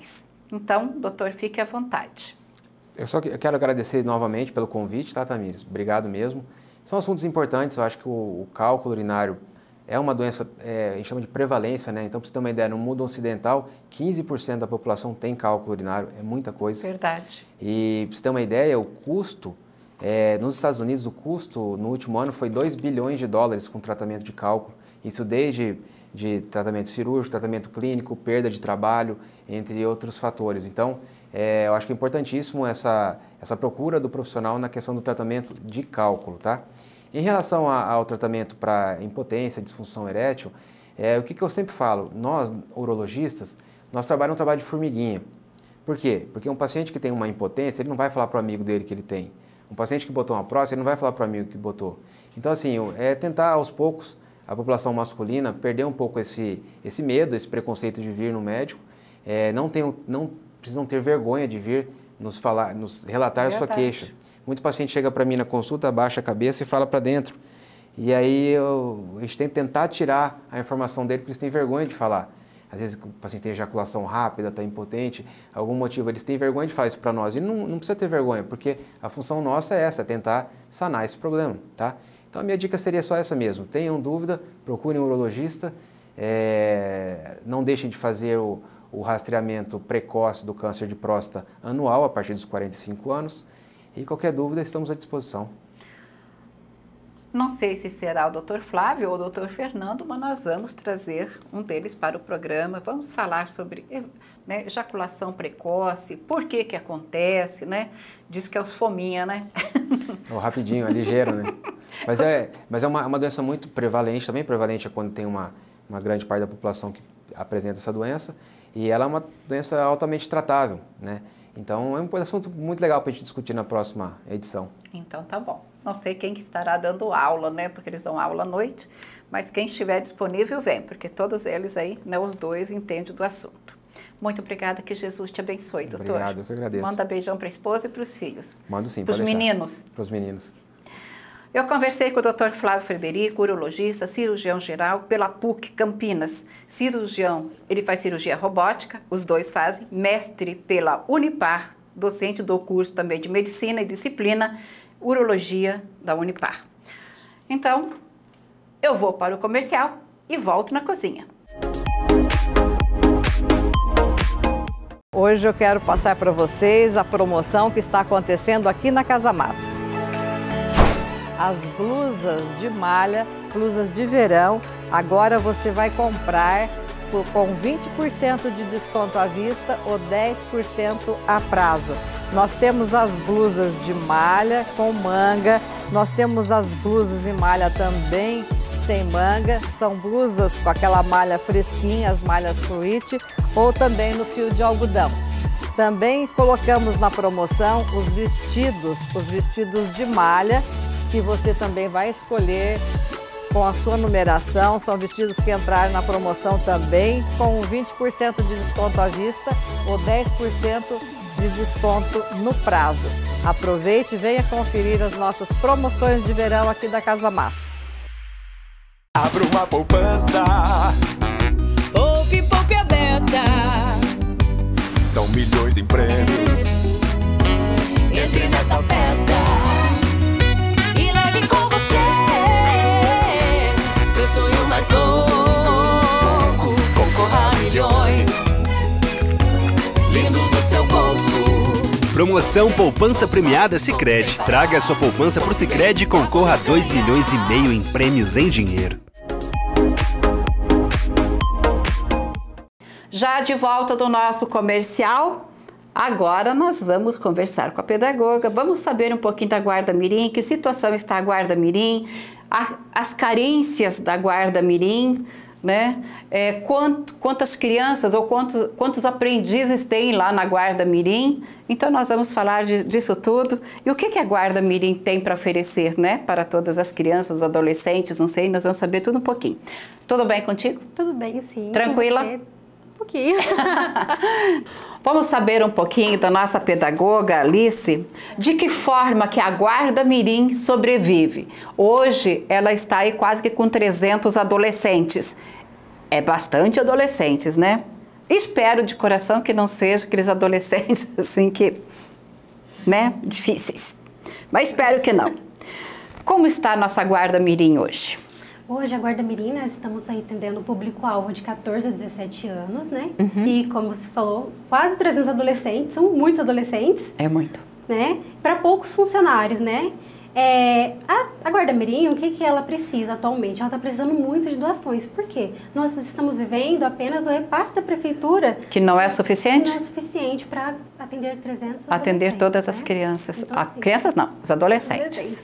Então, doutor, fique à vontade. Eu só quero agradecer novamente pelo convite, tá, Tamires? Obrigado mesmo. São assuntos importantes, eu acho que o, o cálculo urinário é uma doença, é, a gente chama de prevalência, né? Então, para você ter uma ideia, no mundo ocidental, quinze por cento da população tem cálculo urinário, é muita coisa. Verdade. E para você ter uma ideia, o custo, é, nos Estados Unidos, o custo no último ano foi dois bilhões de dólares com tratamento de cálculo. Isso desde de tratamento cirúrgico, tratamento clínico, perda de trabalho, entre outros fatores. Então, é, eu acho que é importantíssimo essa, essa procura do profissional na questão do tratamento de cálculo, tá? Em relação a, ao tratamento para impotência, disfunção erétil, é, o que, que eu sempre falo, nós, urologistas, nós trabalhamos um trabalho de formiguinha. Por quê? Porque um paciente que tem uma impotência, ele não vai falar para o amigo dele que ele tem. Um paciente que botou uma próstata, ele não vai falar para o amigo que botou. Então, assim, é tentar aos poucos a população masculina perder um pouco esse, esse medo, esse preconceito de vir no médico. É, não, tem, não precisam ter vergonha de vir nos, falar, nos relatar a sua queixa. Muito paciente chega para mim na consulta, abaixa a cabeça e fala para dentro. E aí eu, a gente tem que tentar tirar a informação dele, porque eles têm vergonha de falar. Às vezes o paciente tem ejaculação rápida, está impotente, algum motivo, eles têm vergonha de falar isso para nós. E não, não precisa ter vergonha, porque a função nossa é essa, é tentar sanar esse problema, tá? Então a minha dica seria só essa mesmo. Tenham dúvida, procurem um urologista, é, não deixem de fazer o, o rastreamento precoce do câncer de próstata anual, a partir dos quarenta e cinco anos. E qualquer dúvida, estamos à disposição. Não sei se será o doutor Flávio ou o doutor Fernando, mas nós vamos trazer um deles para o programa. Vamos falar sobre, né, ejaculação precoce, por que que acontece, né? Diz que é os fominha, né? É rapidinho, é ligeiro, né? Mas é, mas é uma, uma doença muito prevalente, também prevalente é quando tem uma, uma grande parte da população que apresenta essa doença. E ela é uma doença altamente tratável, né? Então é um assunto muito legal para a gente discutir na próxima edição. Então tá bom. Não sei quem que estará dando aula, né? Porque eles dão aula à noite, mas quem estiver disponível vem, porque todos eles aí, né, os dois, entendem do assunto. Muito obrigada, que Jesus te abençoe, doutor. Obrigado, eu que agradeço. Manda beijão para a esposa e para os filhos. Mando sim, para os meninos. Para os meninos. Eu conversei com o doutor Flávio Frederico, urologista, cirurgião geral, pela P U C Campinas. Cirurgião, ele faz cirurgia robótica, os dois fazem, mestre pela Unipar, docente do curso também de medicina e disciplina, urologia da Unipar. Então, eu vou para o comercial e volto na cozinha. Hoje eu quero passar para vocês a promoção que está acontecendo aqui na Casa Matos. As blusas de malha, blusas de verão, agora você vai comprar por, com vinte por cento de desconto à vista ou dez por cento a prazo. Nós temos as blusas de malha com manga, nós temos as blusas em malha também sem manga, são blusas com aquela malha fresquinha, as malhas fluid, ou também no fio de algodão. Também colocamos na promoção os vestidos, os vestidos de malha, que você também vai escolher com a sua numeração. São vestidos que entraram na promoção também, com vinte por cento de desconto à vista ou dez por cento de desconto no prazo. Aproveite e venha conferir as nossas promoções de verão aqui da Casa Matos. Abra uma poupança. Poupe, poupe a beça. São milhões em prêmios. Entre nessa festa e leve com você seu sonho mais louco. Concorra a milhões lindos no seu bolso. Promoção Poupança Premiada Sicredi. Traga a sua poupança pro Sicredi e concorra a dois milhões e meio em prêmios em dinheiro. Já de volta do nosso comercial, agora nós vamos conversar com a pedagoga, vamos saber um pouquinho da Guarda Mirim, que situação está a Guarda Mirim, a, as carências da Guarda Mirim, né? É, quant, quantas crianças ou quantos, quantos aprendizes tem lá na Guarda Mirim. Então nós vamos falar de, disso tudo. E o que, que a Guarda Mirim tem para oferecer, né? Para todas as crianças, os adolescentes, não sei, nós vamos saber tudo um pouquinho. Tudo bem contigo? Tudo bem, sim. Tranquila? Um pouquinho. Vamos saber um pouquinho da nossa pedagoga Alice, de que forma que a Guarda Mirim sobrevive. Hoje ela está aí quase que com trezentos adolescentes. É bastante adolescentes, né? Espero de coração que não seja aqueles adolescentes assim que, né, difíceis. Mas espero que não. Como está a nossa Guarda Mirim hoje? Hoje a Guarda Mirim, nós estamos aí atendendo o público-alvo de quatorze a dezessete anos, né? Uhum. E como você falou, quase trezentos adolescentes, são muitos adolescentes. É muito. Né? Para poucos funcionários, né? É, a, a Guarda Mirim, o que, que ela precisa atualmente? Ela está precisando muito de doações. Por quê? Nós estamos vivendo apenas do repasse da prefeitura. Que não é suficiente? Que não é suficiente para atender trezentos Atender todas né? as crianças. Então, ah, assim, crianças não, os adolescentes. adolescentes.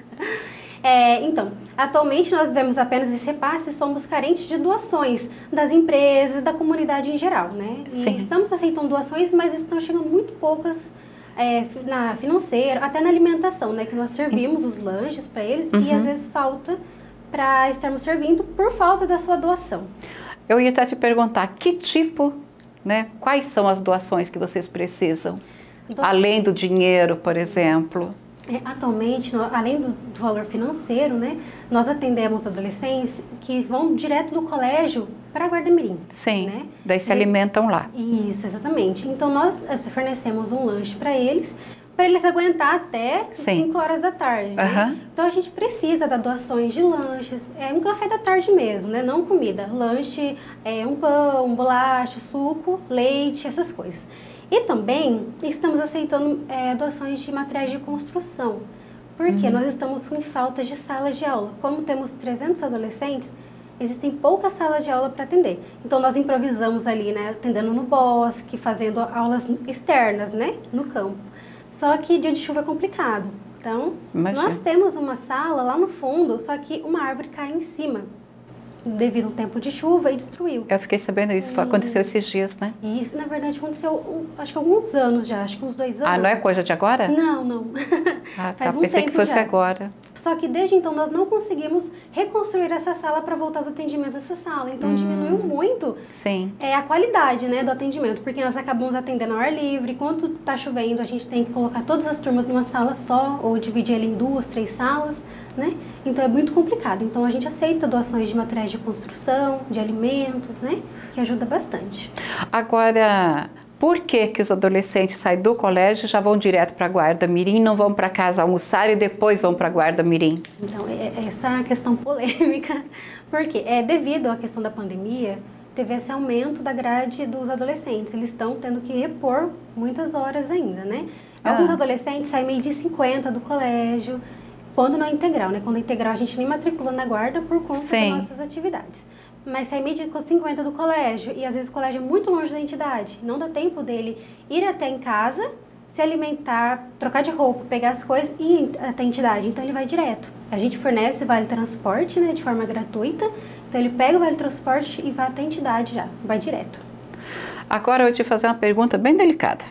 É, então, atualmente nós vemos apenas esse repasse e somos carentes de doações das empresas, da comunidade em geral, né? E Sim. estamos aceitando doações, mas estão chegando muito poucas é, na financeira, até na alimentação, né? Que nós servimos os lanches para eles uhum. e às vezes falta para estarmos servindo por falta da sua doação. Eu ia até te perguntar, que tipo, né? Quais são as doações que vocês precisam? Doação. Além do dinheiro, por exemplo. É, atualmente, no, além do, do valor financeiro, né, nós atendemos adolescentes que vão direto do colégio para a Guarda Mirim. Sim, né? daí se e, alimentam lá. Isso, exatamente. Então, nós fornecemos um lanche para eles, para eles aguentar até cinco horas da tarde. Uhum. Né? Então, a gente precisa dar doações de lanches, é um café da tarde mesmo, né? Não comida. Lanche, é, um pão, um bolacha, suco, leite, essas coisas. E também estamos aceitando é, doações de materiais de construção, porque uhum. nós estamos com falta de salas de aula. Como temos trezentos adolescentes, existem poucas salas de aula para atender. Então, nós improvisamos ali, né, atendendo no bosque, fazendo aulas externas, né, no campo. Só que dia de chuva é complicado. Então, Imagina. nós temos uma sala lá no fundo, só que uma árvore cai em cima, devido ao tempo de chuva, e destruiu. Eu fiquei sabendo isso, e... aconteceu esses dias, né? Isso, na verdade, aconteceu, um, acho que alguns anos já, acho que uns dois anos. Ah, não é coisa de agora? Não, não. Ah, tá, um pensei que fosse já. agora. Só que desde então nós não conseguimos reconstruir essa sala para voltar aos atendimentos dessa sala. Então hum, diminuiu muito sim. É, a qualidade, né, do atendimento, porque nós acabamos atendendo ao ar livre. Quando tá chovendo, a gente tem que colocar todas as turmas numa sala só, ou dividir ele em duas, três salas, né? Então é muito complicado. Então a gente aceita doações de materiais de construção, de alimentos, né? Que ajuda bastante. Agora, por que que os adolescentes saem do colégio e já vão direto para a Guarda Mirim, não vão para casa almoçar e depois vão para a Guarda Mirim? Então, é, essa é a questão polêmica, porque é devido à questão da pandemia, teve esse aumento da grade dos adolescentes. Eles estão tendo que repor muitas horas ainda, né? Alguns ah. adolescentes saem meio-dia e cinquenta do colégio, quando não é integral, né? Quando é integral a gente nem matricula na guarda por conta Sim. das nossas atividades. Mas sai meio-dia e cinquenta do colégio e às vezes o colégio é muito longe da entidade. Não dá tempo dele ir até em casa, se alimentar, trocar de roupa, pegar as coisas e ir até a entidade. Então ele vai direto. A gente fornece vale transporte, né, de forma gratuita. Então ele pega o vale transporte e vai até a entidade já, vai direto. Agora eu vou te fazer uma pergunta bem delicada.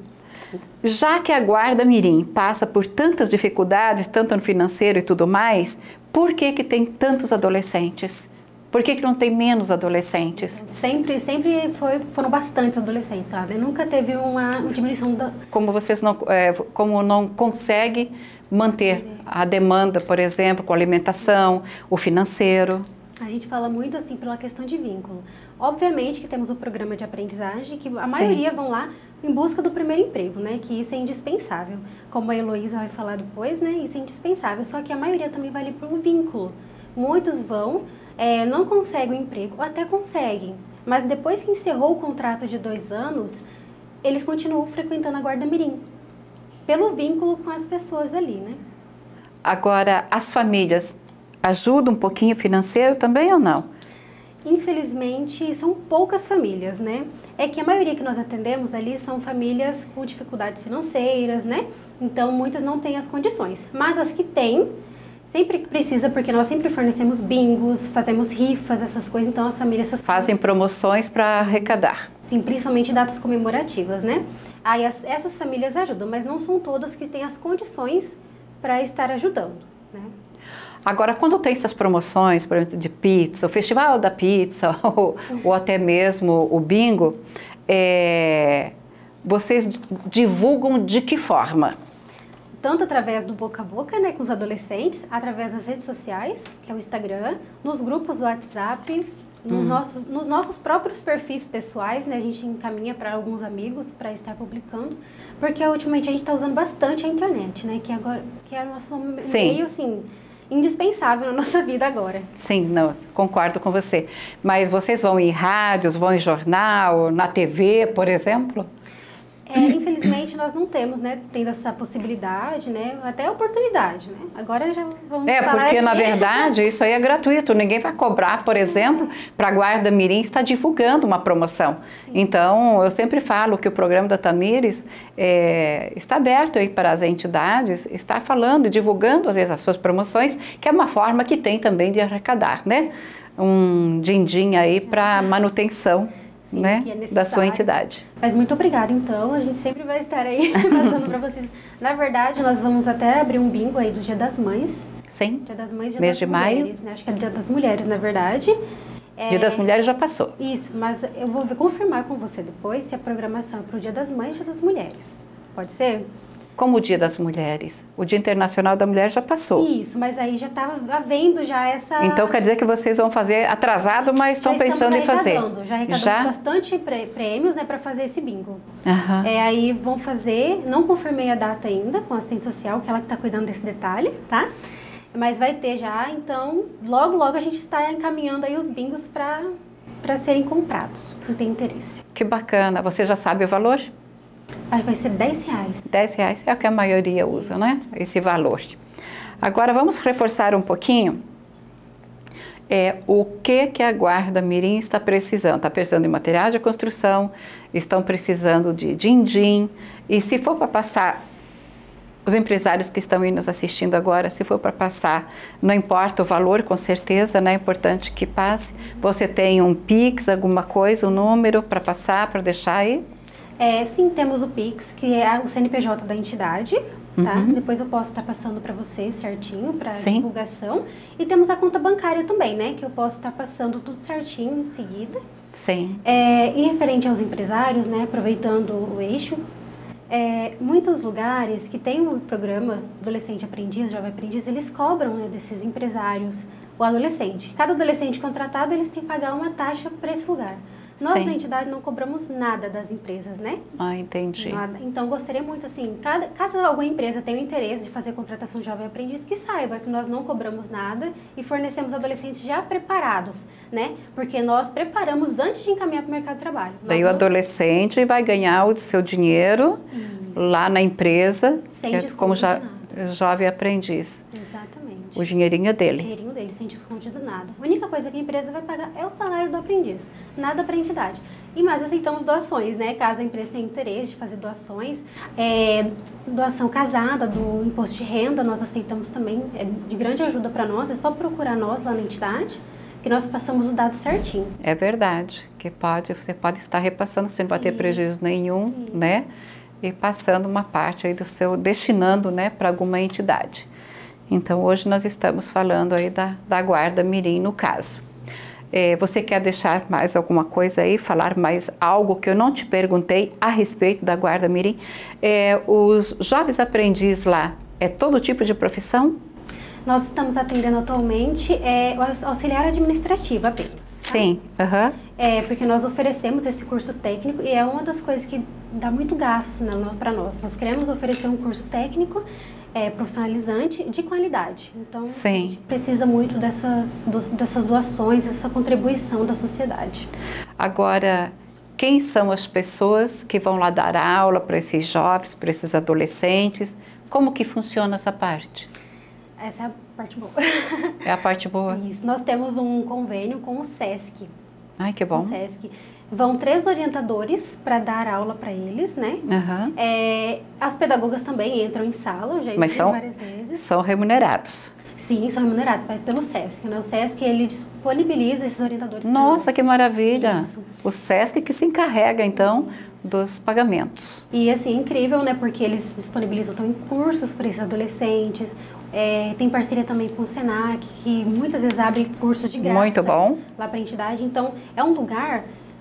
Já que a Guarda Mirim passa por tantas dificuldades, tanto no financeiro e tudo mais, por que que tem tantos adolescentes? Por que que não tem menos adolescentes? Sempre, sempre foi, foram bastantes adolescentes, sabe? Nunca teve uma diminuição da... Como vocês não, é, como não conseguem manter a demanda, por exemplo, com a alimentação, o financeiro? A gente fala muito assim pela questão de vínculo. Obviamente que temos o programa de aprendizagem, que a Sim. maioria vão lá em busca do primeiro emprego, né? Que isso é indispensável. Como a Heloísa vai falar depois, né? Isso é indispensável. Só que a maioria também vai ali para o vínculo. Muitos vão, é, não conseguem o emprego, ou até conseguem. Mas depois que encerrou o contrato de dois anos, eles continuam frequentando a Guarda Mirim. Pelo vínculo com as pessoas ali, né? Agora, as famílias ajudam um pouquinho financeiro também ou não? Infelizmente, são poucas famílias, né? É que a maioria que nós atendemos ali são famílias com dificuldades financeiras, né? Então, muitas não têm as condições. Mas as que têm, sempre que precisa, porque nós sempre fornecemos bingos, fazemos rifas, essas coisas. Então, as famílias... Essas Fazem promoções para arrecadar. Sim, principalmente datas comemorativas, né? Aí, as, essas famílias ajudam, mas não são todas que têm as condições para estar ajudando, né? Agora, quando tem essas promoções, por exemplo, de pizza, o festival da pizza, ou, ou até mesmo o bingo, é, vocês divulgam de que forma? Tanto através do boca a boca, né, com os adolescentes, através das redes sociais, que é o Instagram, nos grupos do WhatsApp, No Hum. nossos, nos nossos próprios perfis pessoais, né, a gente encaminha para alguns amigos para estar publicando, porque ultimamente a gente está usando bastante a internet, né, que agora que é o nosso Sim. meio assim indispensável na nossa vida agora. Sim, não, concordo com você. Mas vocês vão em rádios, vão em jornal, na T V, por exemplo? É, infelizmente nós não temos, né, tendo essa possibilidade, né, até a oportunidade, né. Agora já vamos É, falar porque aqui. na verdade isso aí é gratuito, ninguém vai cobrar, por exemplo, para a Guarda Mirim estar divulgando uma promoção. Sim. Então, eu sempre falo que o programa da Tamires é, está aberto aí para as entidades, está falando e divulgando às vezes as suas promoções, que é uma forma que tem também de arrecadar, né? Um din-din aí para manutenção. Sim, né, é da sua entidade. Mas muito obrigada, então. A gente sempre vai estar aí passando para vocês. Na verdade, nós vamos até abrir um bingo aí do Dia das Mães. Sim. Dia das Mães, Dia mês das de Mulheres, maio. Né? Acho que é Dia das Mulheres, na verdade. É... Dia das Mulheres já passou. Isso, mas eu vou confirmar com você depois se a programação é para o Dia das Mães e Dia das Mulheres. Pode ser? Como o Dia das Mulheres. O Dia Internacional da Mulher já passou. Isso, mas aí já estava havendo já essa... Então quer dizer que vocês vão fazer atrasado, mas estão pensando em fazer. Já arrecadamos já? bastante prêmios, né, para fazer esse bingo. Uhum. É, aí vão fazer, não confirmei a data ainda com a assistente social, que é ela que está cuidando desse detalhe, tá? Mas vai ter já, então logo, logo a gente está encaminhando aí os bingos para para serem comprados, quem tem interesse. Que bacana. Você já sabe o valor? Aí vai ser dez reais. dez reais é o que a maioria usa, né? Esse valor. Agora vamos reforçar um pouquinho é, o que, que a Guarda Mirim está precisando. Está precisando de material de construção, estão precisando de din-din. E se for para passar, os empresários que estão aí nos assistindo agora, se for para passar, não importa o valor, com certeza, né? É importante que passe. Você tem um Pix, alguma coisa, um número para passar, para deixar aí? É, sim, temos o Pix, que é o C N P J da entidade, tá? Uhum. Depois eu posso estar passando para vocês certinho, para divulgação. E temos a conta bancária também, né? Que eu posso estar passando tudo certinho em seguida. Sim. É, em referente aos empresários, né? Aproveitando o eixo, é, muitos lugares que tem o programa Adolescente Aprendiz, Jovem Aprendiz, eles cobram, né, desses empresários o adolescente. Cada adolescente contratado, eles têm que pagar uma taxa para esse lugar. Nós, Sim. na entidade, não cobramos nada das empresas, né? Ah, entendi. Nada. Então, gostaria muito, assim, cada, caso alguma empresa tenha o interesse de fazer contratação de jovem aprendiz, que saiba que nós não cobramos nada e fornecemos adolescentes já preparados, né? Porque nós preparamos antes de encaminhar para o mercado de trabalho. Nós Daí não... o adolescente vai ganhar o seu dinheiro Isso. lá na empresa, sem que é como já, jovem aprendiz. Exatamente. O dinheirinho dele. O dinheirinho dele, sem desconto de nada. A única coisa que a empresa vai pagar é o salário do aprendiz, nada para a entidade. E mais aceitamos doações, né? Caso a empresa tenha interesse de fazer doações, é, doação casada do imposto de renda, nós aceitamos também, é de grande ajuda para nós, é só procurar nós lá na entidade, que nós passamos os dados certinho. É verdade, que pode, você pode estar repassando, você não vai ter Isso. prejuízo nenhum, Isso. né? E passando uma parte aí do seu, destinando, né, para alguma entidade. Então, hoje nós estamos falando aí da, da Guarda Mirim, no caso. É, você quer deixar mais alguma coisa aí, falar mais algo que eu não te perguntei a respeito da Guarda Mirim? É, os jovens aprendizes lá, é todo tipo de profissão? Nós estamos atendendo atualmente é, o auxiliar administrativo apenas. Tá? Sim. Uhum. É, porque nós oferecemos esse curso técnico e é uma das coisas que dá muito gasto, né, para nós. Nós queremos oferecer um curso técnico É, profissionalizante de qualidade. Então, Sim. a gente precisa muito dessas, dessas doações, dessa contribuição da sociedade. Agora, quem são as pessoas que vão lá dar aula para esses jovens, para esses adolescentes? Como que funciona essa parte? Essa é a parte boa. É a parte boa? Isso. Nós temos um convênio com o SESC. Ai, que bom. Com o SESC. Vão três orientadores para dar aula para eles, né? Uhum. É, as pedagogas também entram em sala, eu já Mas são, várias vezes. São remunerados? Sim, são remunerados pelo SESC, né? O SESC, ele disponibiliza esses orientadores. Nossa, que maravilha! Isso. O SESC que se encarrega, então, Isso. dos pagamentos. E, assim, é incrível, né? Porque eles disponibilizam também cursos para esses adolescentes. É, tem parceria também com o SENAC, que muitas vezes abre cursos de graça. Muito bom. Lá para a entidade. Então, é um lugar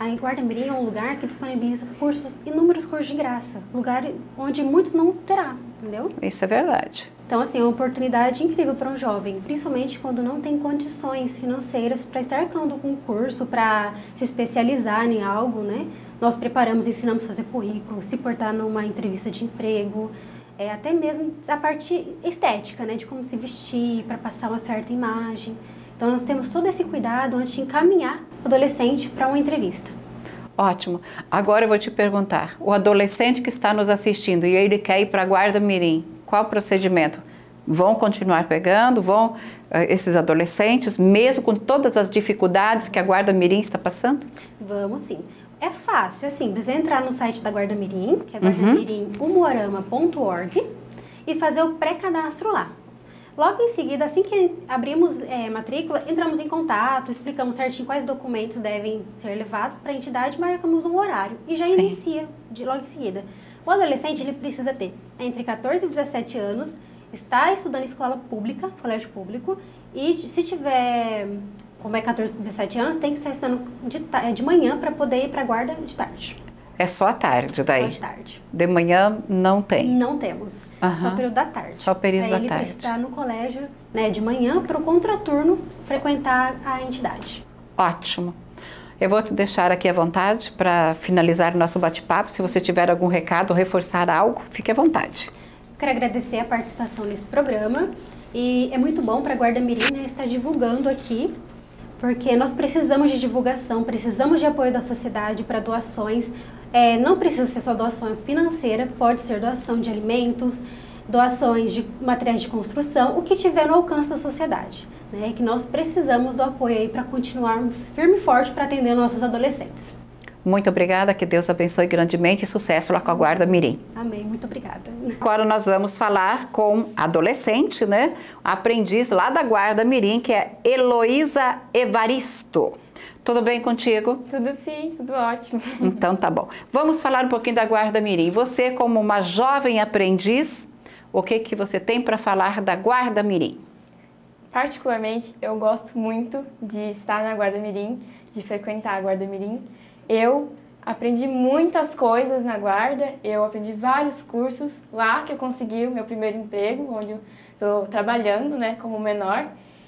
A Guarda Mirim é um lugar que disponibiliza cursos, inúmeros cursos de graça, lugar onde muitos não terá, entendeu? Isso é verdade. Então, assim, é uma oportunidade incrível para um jovem, principalmente quando não tem condições financeiras para estar arcando com um curso, para se especializar em algo, né? Nós preparamos, ensinamos a fazer currículo, se portar numa entrevista de emprego, é, até mesmo a parte estética, né? De como se vestir, para passar uma certa imagem. Então, nós temos todo esse cuidado antes de encaminhar o adolescente para uma entrevista. Ótimo. Agora eu vou te perguntar, o adolescente que está nos assistindo e ele quer ir para a Guarda Mirim, qual o procedimento? Vão continuar pegando, vão esses adolescentes, mesmo com todas as dificuldades que a Guarda Mirim está passando? Vamos sim. É fácil, é simples. É entrar no site da Guarda Mirim, que é guarda mirim umuarama ponto org, e fazer o pré-cadastro lá. Logo em seguida, assim que abrimos é, matrícula, entramos em contato, explicamos certinho quais documentos devem ser levados para a entidade, marcamos um horário e já Sim. inicia de logo em seguida. O adolescente ele precisa ter entre quatorze e dezessete anos, estar estudando em escola pública, colégio público, e se tiver, como é quatorze, dezessete anos, tem que estar estudando de, de manhã para poder ir para a guarda de tarde. É só à tarde daí? Só de tarde. De manhã não tem? Não temos. Uhum. Só o período da tarde. Só o período Aí da ele tarde. Ele precisa estar no colégio, né, de manhã para o contraturno frequentar a entidade. Ótimo. Eu vou te deixar aqui à vontade para finalizar o nosso bate-papo. Se você tiver algum recado, reforçar algo, fique à vontade. Quero agradecer a participação nesse programa e é muito bom para a Guarda Mirim, né, estar divulgando aqui, porque nós precisamos de divulgação, precisamos de apoio da sociedade para doações. É, não precisa ser só doação financeira, pode ser doação de alimentos, doações de materiais de construção, o que tiver no alcance da sociedade. Né, que nós precisamos do apoio aí para continuarmos firme e forte para atender nossos adolescentes. Muito obrigada, que Deus abençoe grandemente e sucesso lá com a Guarda Mirim. Amém, muito obrigada. Agora nós vamos falar com adolescente, né? Aprendiz lá da Guarda Mirim, que é Heloísa Evaristo. Tudo bem contigo? Tudo sim, tudo ótimo. Então tá bom. Vamos falar um pouquinho da Guarda Mirim. Você, como uma jovem aprendiz, o que que você tem para falar da Guarda Mirim? Particularmente, eu gosto muito de estar na Guarda Mirim, de frequentar a Guarda Mirim. Eu aprendi muitas coisas na Guarda, eu aprendi vários cursos lá que eu consegui o meu primeiro emprego, onde eu estou trabalhando, né, como menor.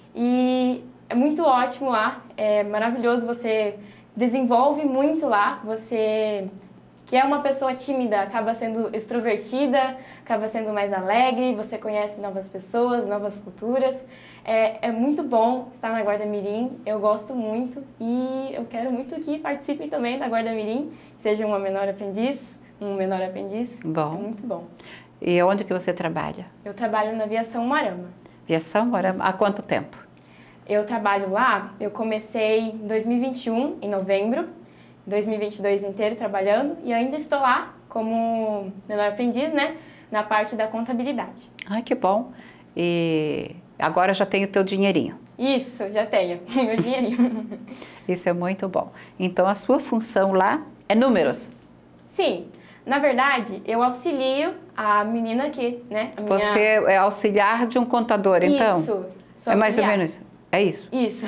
E é muito ótimo lá, é maravilhoso, você desenvolve muito lá, você que é uma pessoa tímida acaba sendo extrovertida, acaba sendo mais alegre, você conhece novas pessoas, novas culturas. É, é muito bom estar na Guarda Mirim, eu gosto muito e eu quero muito que participem também da Guarda Mirim, seja uma menor aprendiz, um menor aprendiz, bom. É muito bom. E onde que você trabalha? Eu trabalho na Viação Umuarama. Viação Umuarama, há quanto tempo? Eu trabalho lá, eu comecei em dois mil e vinte e um, em novembro, dois mil e vinte e dois inteiro trabalhando e ainda estou lá como menor aprendiz, né, na parte da contabilidade. Ai, que bom. E agora já tem o teu dinheirinho. Isso, já tenho, meu dinheirinho. Isso é muito bom. Então, a sua função lá é números? Sim. Na verdade, eu auxilio a menina aqui, né? A minha... Você é auxiliar de um contador, então? Isso. É mais ou menos isso? É isso? Isso.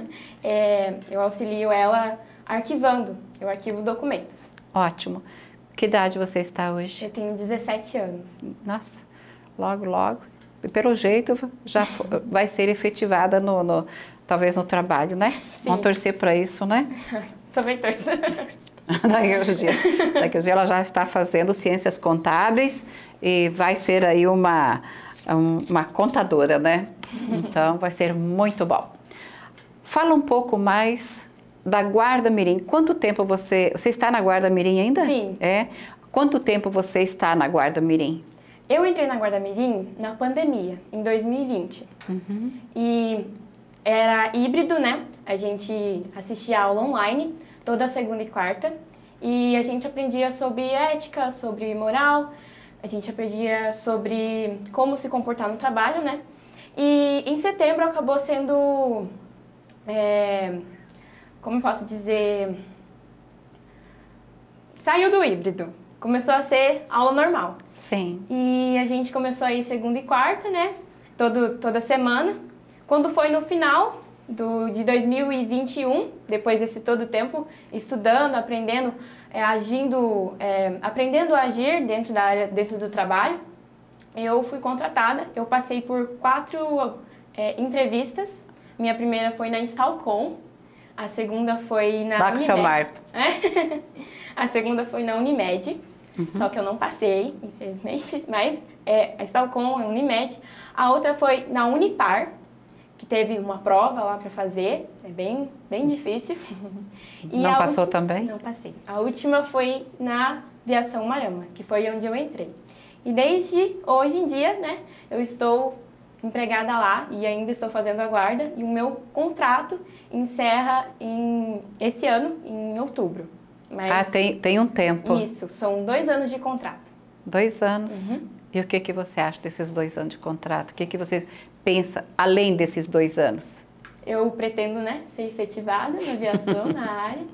É, eu auxilio ela arquivando. Eu arquivo documentos. Ótimo. Que idade você está hoje? Eu tenho dezessete anos. Nossa, logo, logo. E pelo jeito já vai ser efetivada no, no, talvez no trabalho, né? Sim. Vamos torcer para isso, né? Também torço. Daqui a dia, daqui a dia ela já está fazendo ciências contábeis e vai ser aí uma, uma contadora, né? Então vai ser muito bom. Fala um pouco mais da Guarda Mirim. Quanto tempo você... Você está na Guarda Mirim ainda? Sim. É? Quanto tempo você está na Guarda Mirim? Eu entrei na Guarda Mirim na pandemia, em dois mil e vinte. Uhum. E era híbrido, né? A gente assistia aula online, toda segunda e quarta. E a gente aprendia sobre ética, sobre moral. A gente aprendia sobre como se comportar no trabalho, né? E em setembro acabou sendo... É, como eu posso dizer? Saiu do híbrido. Começou a ser aula normal. Sim. E a gente começou a ir segunda e quarta, né? Todo, toda semana. Quando foi no final, do, de dois mil e vinte e um, depois desse todo tempo, estudando, aprendendo, é, agindo, é, aprendendo a agir dentro da área, dentro do trabalho, eu fui contratada. Eu passei por quatro é, entrevistas. Minha primeira foi na Instalcom, a segunda foi na Unimed. É? A segunda foi na Unimed, uhum. Só que eu não passei, infelizmente, mas é, a Instalcom, a Unimed. A outra foi na Unipar, que teve uma prova lá para fazer, é bem, bem difícil. E não passou última, também? Não passei. A última foi na Viação Marama, que foi onde eu entrei. E desde hoje em dia, né, eu estou empregada lá e ainda estou fazendo a guarda, e o meu contrato encerra em, esse ano, em outubro. Mas, ah, tem, tem um tempo. Isso, são dois anos de contrato. Dois anos. Uhum. E o que, que você acha desses dois anos de contrato? O que, que você pensa além desses dois anos? Eu pretendo, né, ser efetivada na aviação, na área.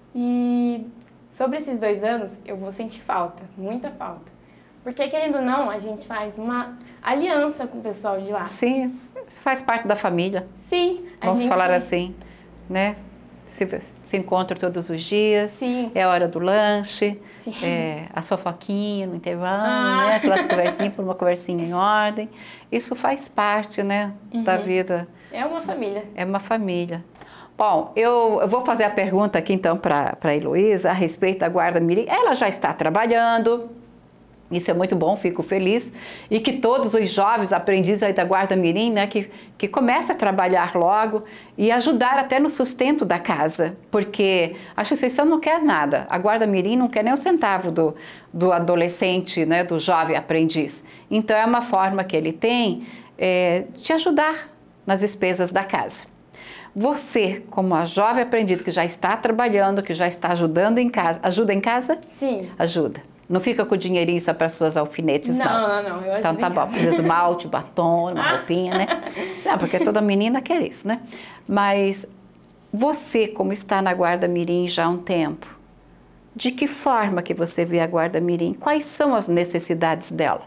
E sobre esses dois anos, eu vou sentir falta, muita falta. Porque, querendo ou não, a gente faz uma aliança com o pessoal de lá. Sim, isso faz parte da família. Sim. A Vamos gente... falar assim, né? Se, se encontra todos os dias, Sim. É a hora do lanche, é a fofoquinha no intervalo, ah. né? Aquelas conversinhas por uma conversinha em ordem. Isso faz parte, né, uhum. da vida. É uma família. É uma família. Bom, eu, eu vou fazer a pergunta aqui então para a Heloísa a respeito da Guarda Mirim. Ela já está trabalhando. Isso é muito bom, fico feliz. E que todos os jovens aprendizes aí da Guarda Mirim, né, que, que comecem a trabalhar logo e ajudar até no sustento da casa. Porque a instituição não quer nada. A Guarda Mirim não quer nem um centavo do, do adolescente, né, do jovem aprendiz. Então é uma forma que ele tem é, de ajudar nas despesas da casa. Você, como a jovem aprendiz que já está trabalhando, que já está ajudando em casa, ajuda em casa? Sim. Ajuda. Não fica com o dinheirinho só para suas alfinetes, não. Não, não, não. Eu então tá bom, precisa de esmalte, batom, uma roupinha, né? Não, porque toda menina quer isso, né? Mas você, como está na Guarda Mirim já há um tempo, de que forma que você vê a Guarda Mirim? Quais são as necessidades dela?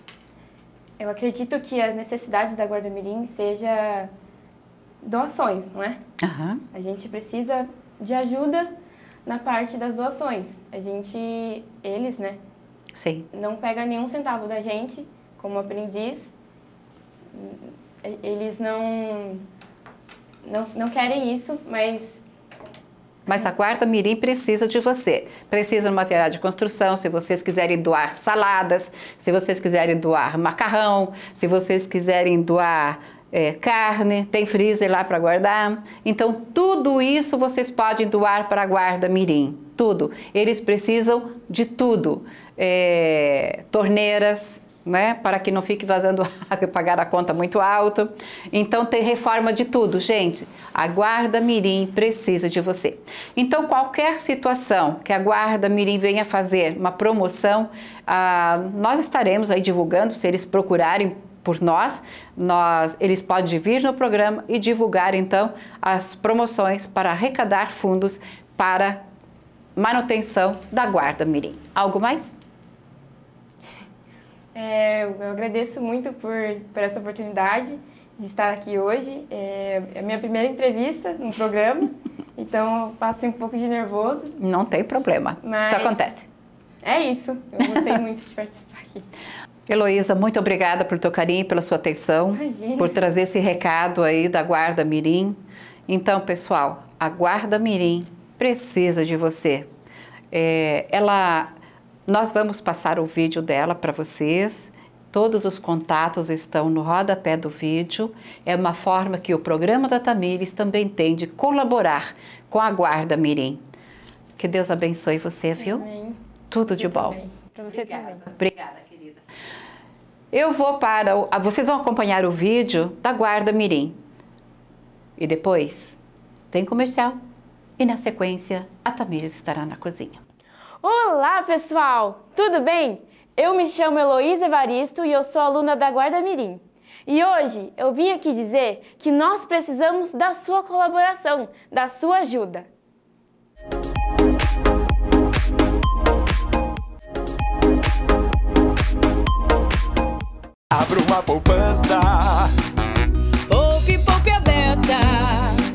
Eu acredito que as necessidades da Guarda Mirim seja doações, não é? Uhum. A gente precisa de ajuda na parte das doações. A gente, eles, né? Sim. Não pega nenhum centavo da gente como aprendiz. Eles não, não, não querem isso, mas... Mas a Guarda Mirim precisa de você. Precisa de material de construção, se vocês quiserem doar saladas, se vocês quiserem doar macarrão, se vocês quiserem doar é, carne, tem freezer lá para guardar. Então, tudo isso vocês podem doar para a Guarda Mirim. Tudo. Eles precisam de tudo. É, torneiras, né, para que não fique vazando água e pagar a conta muito alto. Então tem reforma de tudo, gente. A Guarda Mirim precisa de você. Então qualquer situação que a Guarda Mirim venha fazer uma promoção, ah, nós estaremos aí divulgando, se eles procurarem por nós, nós, eles podem vir no programa e divulgar então as promoções para arrecadar fundos para manutenção da Guarda Mirim. Algo mais? É, eu agradeço muito por, por essa oportunidade de estar aqui hoje. É, é a minha primeira entrevista no programa, então eu passei um pouco de nervoso. Não tem problema, mas isso acontece. É isso, eu gostei muito de participar aqui. Heloísa, muito obrigada pelo teu carinho, pela sua atenção, Imagina. Por trazer esse recado aí da Guarda Mirim. Então, pessoal, a Guarda Mirim precisa de você. É, ela... Nós vamos passar o vídeo dela para vocês. Todos os contatos estão no rodapé do vídeo. É uma forma que o programa da Tamires também tem de colaborar com a Guarda Mirim. Que Deus abençoe você, viu? Amém. Tudo de bom. Para você Obrigada. também. Obrigada, querida. Eu vou para... O, vocês vão acompanhar o vídeo da Guarda Mirim. E depois tem comercial. E na sequência, a Tamires estará na cozinha. Olá, pessoal! Tudo bem? Eu me chamo Heloísa Evaristo e eu sou aluna da Guarda Mirim. E hoje eu vim aqui dizer que nós precisamos da sua colaboração, da sua ajuda. Abra uma poupança. Poupe, poupe a beça.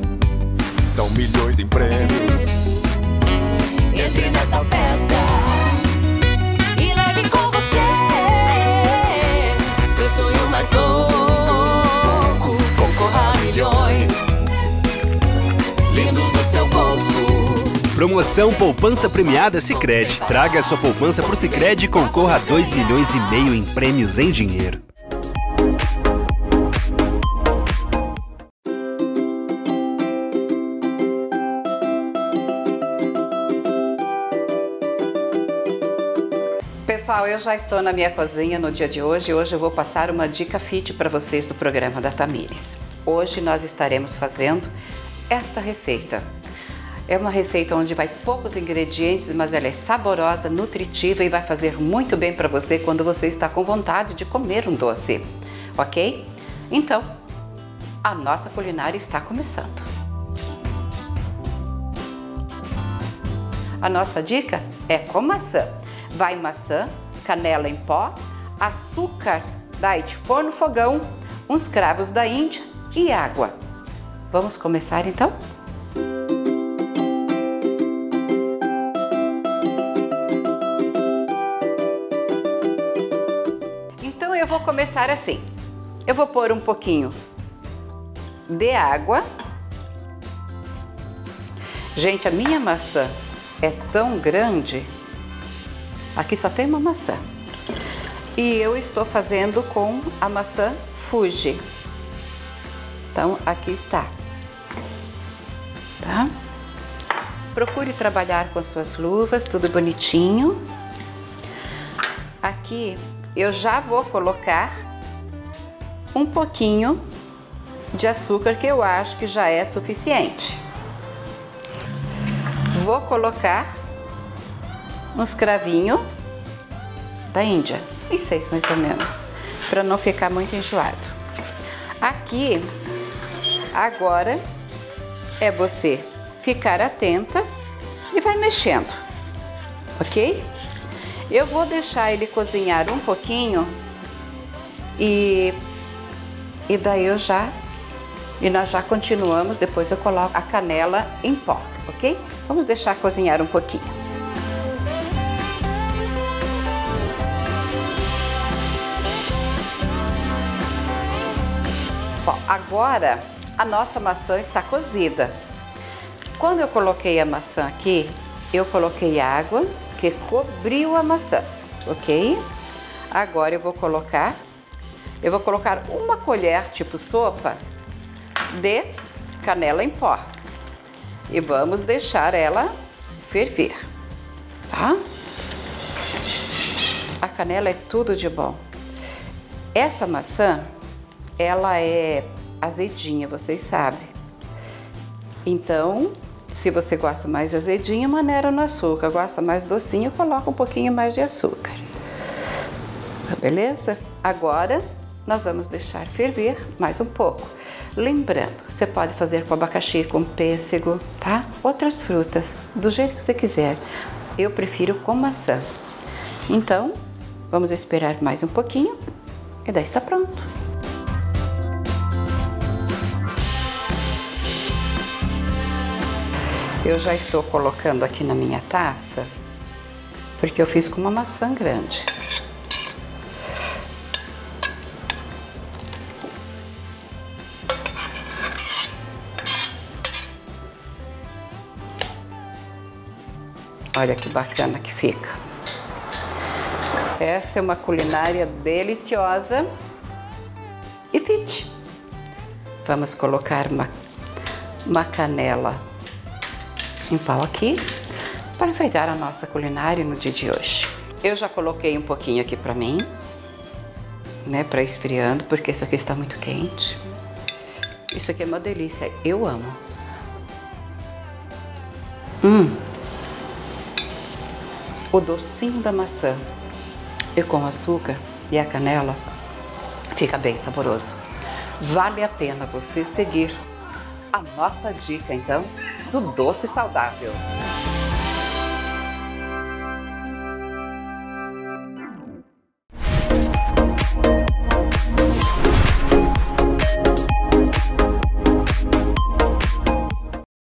em prêmios. Entre nessa festa e leve com você seu sonho mais louco. Concorra a milhões lindos no seu bolso. Promoção Poupança Premiada Sicredi. Traga a sua poupança pro Sicredi e concorra a dois milhões e meio em prêmios em dinheiro. Pessoal, eu já estou na minha cozinha no dia de hoje e hoje eu vou passar uma dica fit para vocês do programa da Tamires. Hoje nós estaremos fazendo esta receita. É uma receita onde vai poucos ingredientes, mas ela é saborosa, nutritiva e vai fazer muito bem para você quando você está com vontade de comer um doce, ok? Então, a nossa culinária está começando. A nossa dica é com maçã. Vai maçã, canela em pó, açúcar diet forno fogão, uns cravos da Índia e água. Vamos começar então? Então eu vou começar assim. Eu vou pôr um pouquinho de água. Gente, a minha maçã é tão grande. Aqui só tem uma maçã. E eu estou fazendo com a maçã Fuji. Então, aqui está. Tá? Procure trabalhar com suas luvas, tudo bonitinho. Aqui eu já vou colocar um pouquinho de açúcar, que eu acho que já é suficiente. Vou colocar uns cravinhos da Índia, e seis mais ou menos, para não ficar muito enjoado. Aqui, agora, é você ficar atenta e vai mexendo, ok? Eu vou deixar ele cozinhar um pouquinho e, e daí eu já, e nós já continuamos, depois eu coloco a canela em pó, ok? Vamos deixar cozinhar um pouquinho. Bom, agora a nossa maçã está cozida. Quando eu coloquei a maçã aqui, eu coloquei água que cobriu a maçã, ok? Agora eu vou colocar, eu vou colocar uma colher tipo sopa de canela em pó e vamos deixar ela ferver, tá? A canela é tudo de bom. Essa maçã, ela é azedinha, vocês sabem. Então, se você gosta mais azedinho, maneira no açúcar. Gosta mais docinho, coloca um pouquinho mais de açúcar. Beleza? Agora, nós vamos deixar ferver mais um pouco. Lembrando, você pode fazer com abacaxi, com pêssego, tá? Outras frutas, do jeito que você quiser. Eu prefiro com maçã. Então, vamos esperar mais um pouquinho e daí está pronto. Eu já estou colocando aqui na minha taça, porque eu fiz com uma maçã grande. Olha que bacana que fica. Essa é uma culinária deliciosa e fit. Vamos colocar uma, uma canela em pau aqui para enfeitar a nossa culinária no dia de hoje. Eu já coloquei um pouquinho aqui para mim, né, para esfriando, porque isso aqui está muito quente. Isso aqui é uma delícia, eu amo. Hum. O docinho da maçã e com açúcar e a canela fica bem saboroso. Vale a pena você seguir a nossa dica, então, do doce saudável.